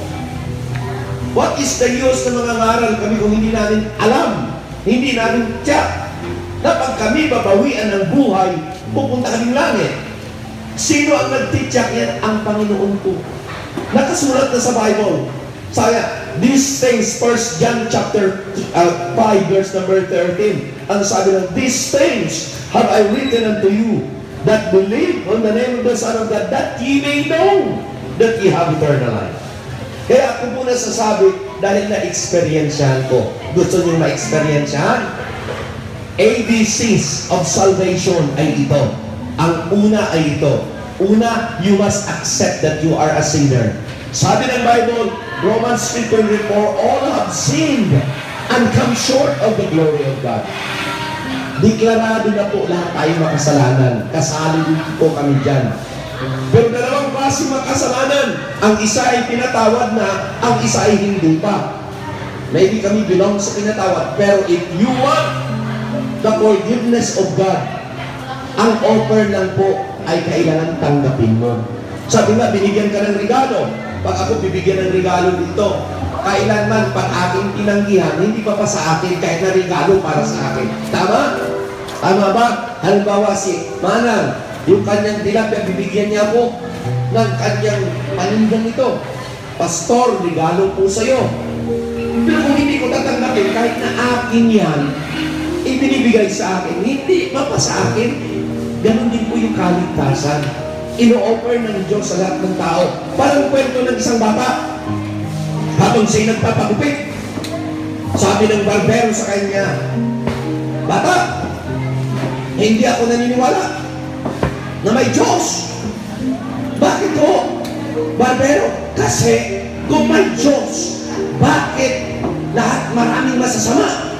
What is the use na mga ngaral kami kung hindi namin alam? Hindi namin tiyak. Na pag kami babawian ng buhay, pupunta kaming langit. Sino ang nagtityak yan? Ang Panginoon po. Nakasulat na sa Bible. Saya, these things, First John chapter uh, five, verse number thirteen. Ang sabi ng, these things have I written unto you, that believe on the name of the Son of God, that ye may know that ye have eternal life. Kaya ako po nasasabi, dahil na-experiensyahan ko. Gusto niyo ma-experiensyahan? A B Cs of salvation ay ito. Ang una ay ito. Una, you must accept that you are a sinner. Sabi ng Bible, Romans fifteen, for all have sinned and come short of the glory of God. Deklarado na po lahat tayo makasalanan. Kasali din po kami dyan. Pero dalawang klase makasalanan. Ang isa ay pinatawad na, ang isa ay hindi pa. Maybe kami belong sa pinatawad. Pero if you want the forgiveness of God, ang offer lang po ay kailangan tanggapin mo. Sabi nga, binigyan ka ng regalo. Pag ako bibigyan ng regalo dito, kailanman pag aking tinanggihan, hindi pa pa sa akin kahit na regalo para sa akin. Tama? Tama ba? Halimbawa si Manang, yung kanyang tilapia, bibigyan niya po ng kanyang panindang ito. Pastor, regalo po sa'yo. Pero kung hindi ko tatanggapin, kahit na akin yan, ibinibigay sa akin, hindi pa pa sa akin, ganun din po yung kaligtasan. Ino-offer ng Diyos sa lahat ng tao. Parang kwento ng isang bata. Habang siya'y nagpapagupit, sabi ng barbero sa kanya, bata, hindi ako naniniwala na may Diyos. Bakit ko? Barbero, kasi kung may Diyos, bakit lahat maraming masasama?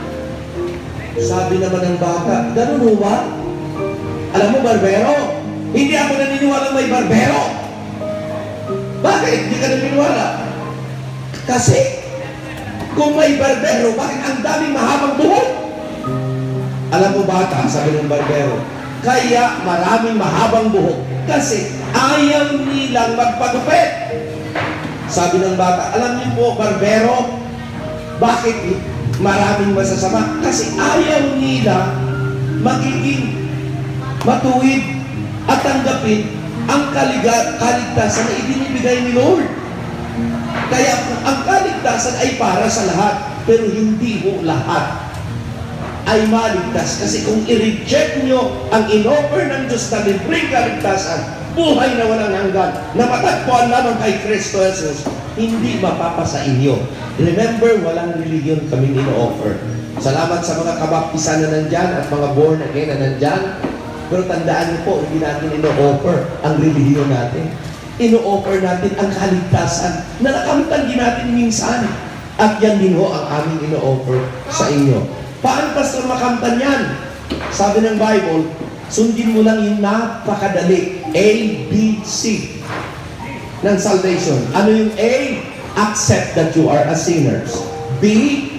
Sabi naman ng bata, ganun mo ba? Alam mo, barbero, hindi ako naniniwala may barbero. Bakit hindi ka naniniwala? Kasi kung may barbero, bakit ang daming mahabang buhok? Alam mo bata, sabi ng barbero, kaya maraming mahabang buhok kasi ayaw nilang magpagupit. Sabi ng bata, alam niyo po barbero, bakit maraming masasama? Kasi ayaw nila magiging matuwid at tanggapin ang kaligtasan na ibinibigay ni Lord. Kaya ang kaligtasan ay para sa lahat, pero hindi mo lahat ay maligtas. Kasi kung i-reject nyo ang in-offer ng Diyos na libreng kaligtasan, buhay na walang hanggan, na matagpuan lamang kay Kristo Jesus, hindi mapapasa inyo. Remember, walang religion kaming in-offer. Salamat sa mga kabaptisan na nandyan at mga born again na nandyan. Pero tandaan niyo po, hindi natin ino-offer ang relihiyon natin. Ino-offer natin ang kaligtasan na nakamtan din natin minsan. At yan din ho ang aming ino-offer sa inyo. Paano pastor makamtan yan? Sabi ng Bible, sundin mo lang yung napakadali. A, B, C ng salvation. Ano yung A? Accept that you are a sinner. B,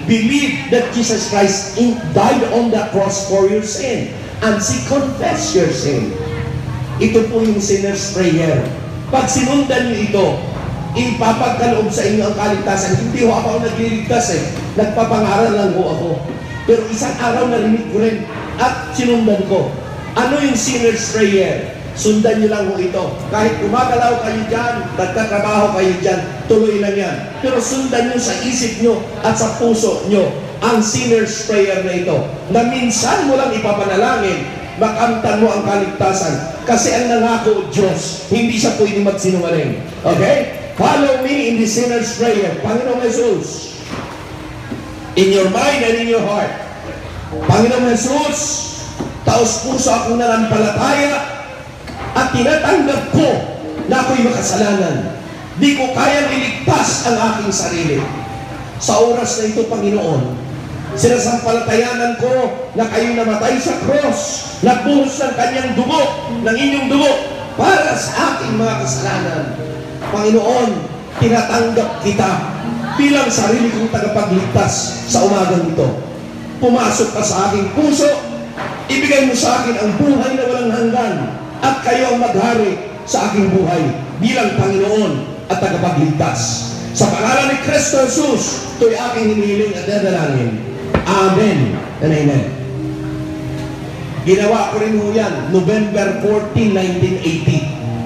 believe that Jesus Christ in- died on the cross for your sin, and si confess your sin. Ito po yung sinner's prayer. Pag sinundan niyo ito, ipapagkaloob sa inyo ang kaligtasan. Hindi ho ako nagliligtas eh. Nagpapangaral lang ho ako. Pero isang araw narinig ko rin at sinundan ko. Ano yung sinner's prayer? Sundan nyo lang ho ito. Kahit gumagalaw kayo dyan, nagtatrabaho kayo dyan, tuloy lang yan. Pero sundan nyo sa isip nyo at sa puso nyo ang sinner's prayer na ito. Na minsan mo lang ipapanalangin, makamtan mo ang kaligtasan. Kasi ang nangako Diyos, hindi siya pwede magsinungaling. Okay? Follow me in the sinner's prayer. Panginoong Jesus, in your mind and in your heart, Panginoong Jesus, taos puso akong nanampalataya at tinatanggap ko na ako'y makasalanan. Di ko kayang iligtas ang aking sarili. Sa oras na ito, Panginoon, sinasampalatayanan ko na kayo namatay sa cross, nagbuhos ng kanyang dugo, ng inyong dugo, para sa aking mga kasalanan. Panginoon, tinatanggap kita bilang sarili kong tagapagligtas sa umagang ito. Pumasok ka sa aking puso, ibigay mo sa akin ang buhay na walang hanggan, at kayo ang maghari sa aking buhay bilang Panginoon at tagapagligtas. Sa pangalan ni Kristo Jesus, ito'y aking hinihiling at dadalangin. Amen and amen. Ginawa ko rin ho yan, November fourteenth, nineteen eighty.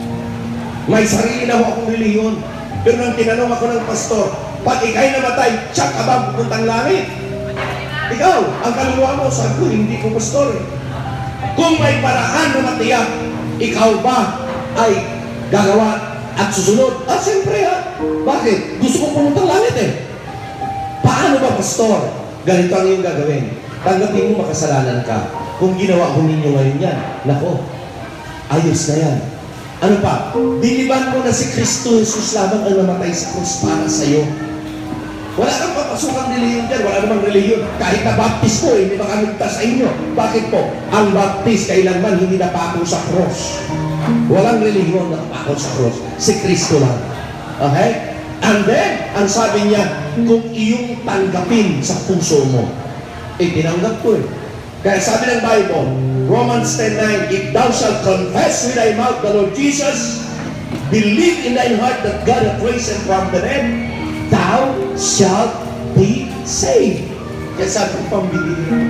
May sarili na ho akong reliyon. Pero nang tinanong ako ng pastor, pag ikay namatay, tsak ka ba pupuntang langit? Ikaw, ang kaluluwa mo, sabi ko, hindi ko pastor. Kung may paraan na matiyak, ikaw ba ay gagawa at susunod? Ah, siyempre ha. Bakit? Gusto ko pumuntang langit eh. Paano ba, pastor? Ganito ang iyong gagawin. Tanggapin mo makasalanan ka. Kung ginawa ko ninyo ngayon yan, nako, ayos na yan. Ano pa? Biniban mo na si Kristo Jesus lamang ang namatay sa krus para sa iyo. Wala kang papasukang reliyon dyan. Wala namang reliyon. Kahit na baptist po, hindi makamigtas sa inyo. Bakit po? Ang baptist kailanman hindi napako sa cross. Walang reliyon na napako sa cross. Si Kristo lang. Okay? And then, ang sabi niya, kung iyong tanggapin sa puso mo, eh, tinanggap ko eh. Kaya sabi ng Bible, Romans ten nine, if thou shalt confess with thy mouth the Lord Jesus, believe in thine heart that God hath raised him from the dead, thou shalt be saved. Kaya sabi ko pambibigyan.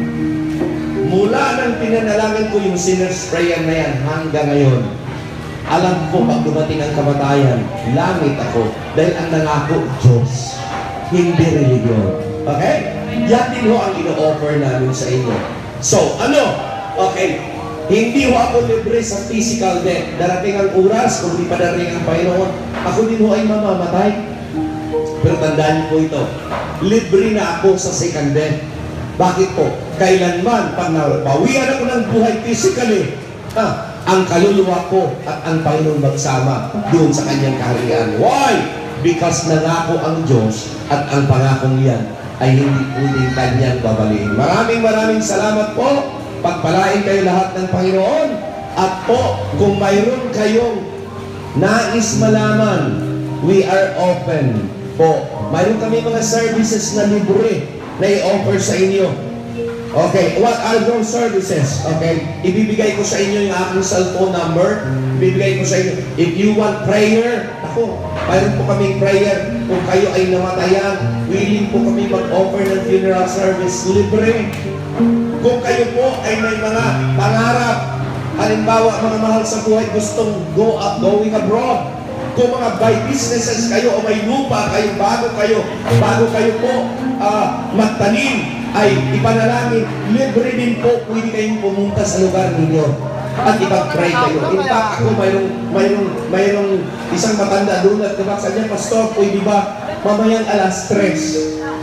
Mula nang pinanalangin ko yung sinner's prayer na yan hanggang ngayon, alam ko pag dumating ang kamatayan, langit ako. Dahil ang nangako, Diyos. Hindi religion. Okay? Yan din ho ang ino-offer namin sa inyo. So, ano? Okay. Hindi ho ako libre sa physical death. Darating ang oras, kung di pa darating ang Panginoon, ako din ho ay mamamatay. Pero tandaan niyo po ito, libre na ako sa second death. Bakit po? Kailanman, pag nabawian ako ng buhay physically, ah, ang kaluluwa ko at ang Panginoon magsama doon sa kanyang kaharian. Why? Because nangako ang Diyos at ang pangakong yan ay hindi pwedeng kanyang babaliin. Maraming maraming salamat po. Pagpalain kayo lahat ng Panginoon. At po, kung mayroon kayong nais malaman, we are open po. Mayroon kami mga services na libre na i-offer sa inyo. Okay, what are those services? Okay, ibibigay ko sa inyo yung aking cellphone number. Ibibigay ko sa inyo. If you want prayer, ako, mayroon po kaming prayer. Kung kayo ay namatayan, willing po kami mag-offer ng funeral service libre. Kung kayo po ay may mga pangarap, halimbawa mga mahal sa buhay, gustong go up, going abroad. Kung mga buy businesses kayo o may lupa kayo, bago kayo, bago kayo po uh, magtanim, ay ipanalangin, libre din po, pwede kayong pumunta sa lugar ninyo at ipag-pray kayo. In fact, ako mayroong, mayroong, mayroong isang matanda doon at diba, sa niya, Pastor, pwede ba mamayang alas tres,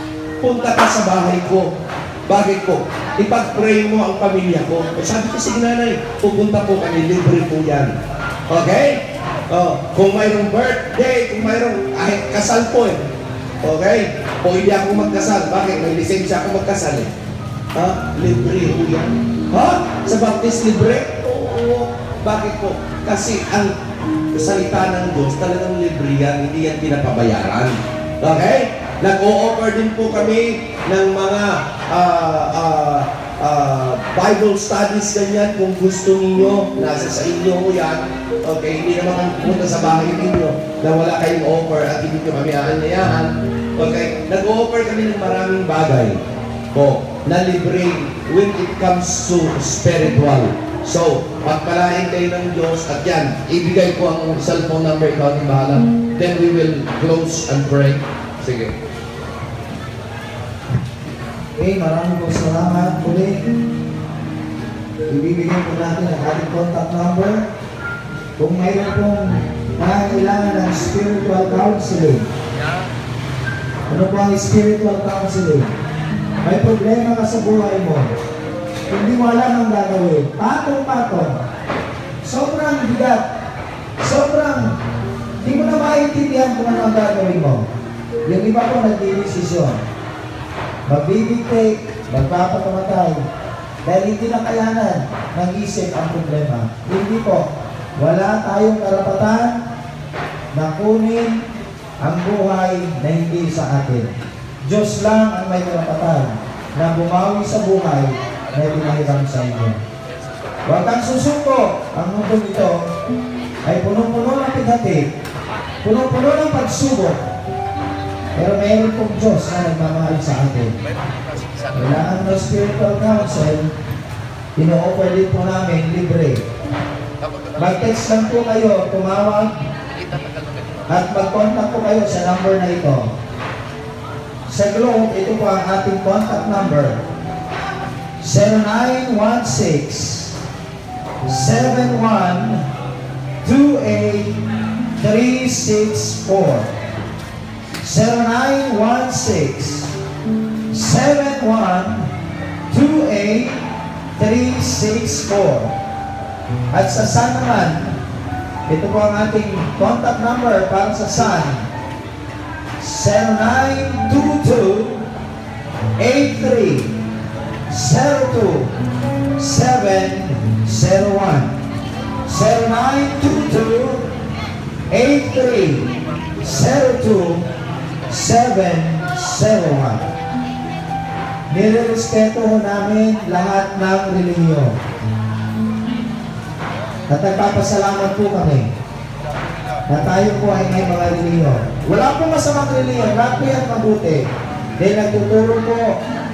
punta ka sa bahay ko. Bakit po? Ipag-pray mo ang pamilya ko. Eh, sabi ko, sige nanay, pupunta po kami, libre po yan. Okay? Oh, kung mayroong birthday, kung mayroong, ay, kasal po eh. Okay? O hindi ako magkasal. Bakit? May lisensya ako magkasal eh. Ha? Libre ho yan. Ha? Sa baptist libre? Oo. Bakit po? Kasi ang salita ng Diyos talagang libre yan. Hindi yan pinapabayaran. Okay? Nag-o-offer din po kami ng mga uh, uh, uh, Bible studies ganyan kung gusto niyo, nasa sa inyo yan. Okay, hindi naman kami pumunta sa bahay ninyo na wala kayong offer at hindi nyo kami aanyayahan. Okay, nag-o-offer kami ng maraming bagay po na libre when it comes to spiritual. So, pagpalain kayo ng Diyos at yan, ibigay ko ang cellphone number, ikaw ang bahala. Then we will close and pray. Sige. Okay, maraming po salamat. Muli, ibibigay po natin ang ating contact number. Kung mayroon pong nangangailangan ng spiritual counseling. Ano po ang spiritual counseling? May problema ka sa buhay mo. Hindi mo alam ang gagawin. Patong-patong. Sobrang bigat. Sobrang hindi mo na maintindihan kung ano ang gagawin mo. Yung iba po nagdidesisyon. Magbibigtake, magpapatamatay. Dahil hindi na kayanan ng isip ang problema. Hindi po. Wala tayong karapatan na kunin ang buhay na hindi sa atin. Diyos lang ang may karapatan na bumawi sa buhay na pinahiram sa inyo. Huwag kang susuko. Ang mundo ito ay punong-puno ng pighati, punong-puno ng pagsubok. Pero mayroon pong Diyos na nagmamahal sa atin. Kailangan ng spiritual counsel, ino-offer din po namin libre. Mag-text lang po kayo, tumawag, at mag-contact po kayo sa number na ito. Sa Globe, ito po ang ating contact number. zero nine one six, seven one, two eight, three six four. zero nine one six, seven one, two eight, three six four. At sa Sun naman, ito po ang ating contact number para sa Sun. zero nine two two, eight three, zero two, seven zero one. zero nine two two, eight three, zero two, seven zero one. Nirerespeto ho namin lahat ng relihiyon. At nagpapasalamat po kami na tayo po ay may mga relihiyon. Wala po masamang relihiyon, lahat po yan mabuti. Dahil nagtuturo po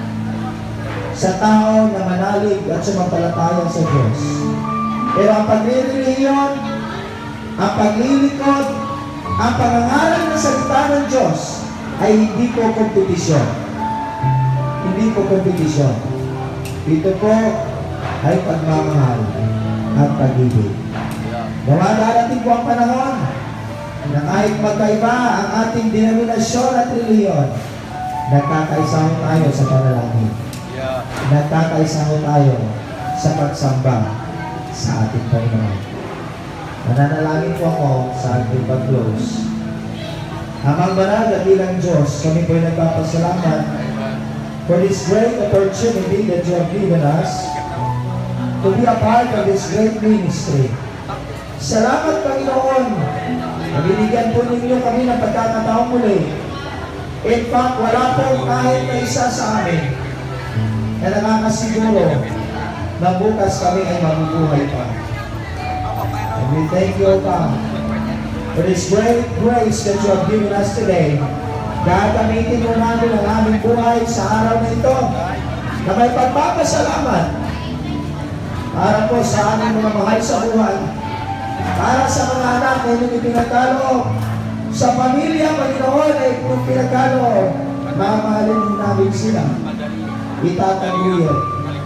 sa tao na manalig at sumampalataya sa Diyos. Pero ang paglilihiyon, ang paglilikod, ang pangangaral ng salita ng Diyos ay hindi po kompetisyon. Hindi po kompetisyon. Ito po ay pagmamahal at pag-ibig. Darating po ang panahon na kahit magkaiba ang ating denominasyon at reliyon, nagkakaisa ho tayo sa panalangin. Nagkakaisa ho tayo sa pagsamba sa ating Panginoon. Mananalangin po ako sa ating pag-close. Amang banal at bilang Diyos, kami po ay nagpapasalamat for this great opportunity that you have given us to be a part of this great ministry. Salamat, Panginoon. Nabinigyan po ninyo kami ng pagkakataong muli. In fact, wala po kahit na isa sa amin na nakakasiguro na bukas kami ay mabubuhay pa. And we thank you, O God, for this great grace that you have given us today. Gagamitin mo namin ang aming buhay sa araw na ito na may pagpapasalamat para po sa aming mga mahal sa buhay, para sa mga anak na inyong ipinagkaloob, sa pamilya, Panginoon, ay kung pinagkaloob, mamahalin namin sila. Itataguyod.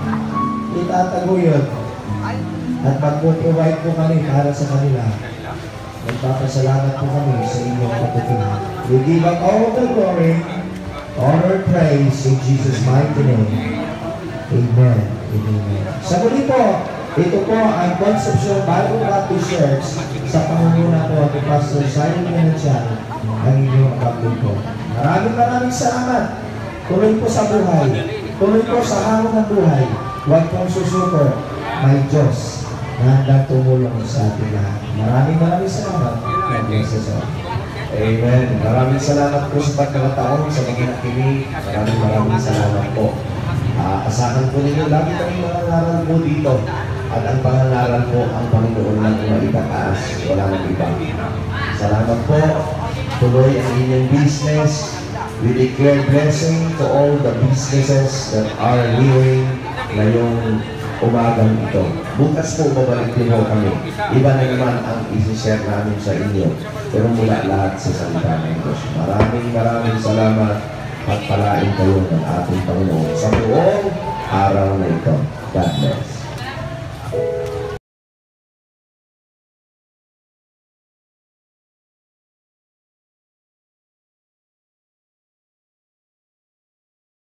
Itataguyod. At mag-provide po kami para sa kanila. Nagpapasalamat po kami sa inyong pagtutunan. We give up all the glory, honor, praise in Jesus' mighty name. Amen. Amen. Sa muli po, ito po ang Concepcion Bible Baptist Church sa pangunguna po ni Pastor Simon Menachal, ang inyong kapatid po. Maraming maraming salamat. Tuloy po sa buhay. Tuloy po sa hamon ng buhay. Huwag pong susuko. May Diyos na handang tumulong sa ating lahat. Maraming maraming salamat. God bless us all. Amen. Maraming salamat po sa pagkakataon sa mga nakinig. Maraming maraming salamat po. Uh, asahan po ninyo, lagi kami mangangaral po dito. At ang pangangaral po, ang Panginoon lang ang maitataas. Wala nang iba. Salamat po. Tuloy ang inyong business. We declare blessing to all the businesses that are living ngayong umagang ito. Bukas po babalik din po kami. Iba na naman ang isi-share namin sa inyo. Pero mula lahat sa salita ng Diyos. Maraming maraming salamat. Pagpalain kayo ng ating Panginoon sa buong araw na ito. God bless.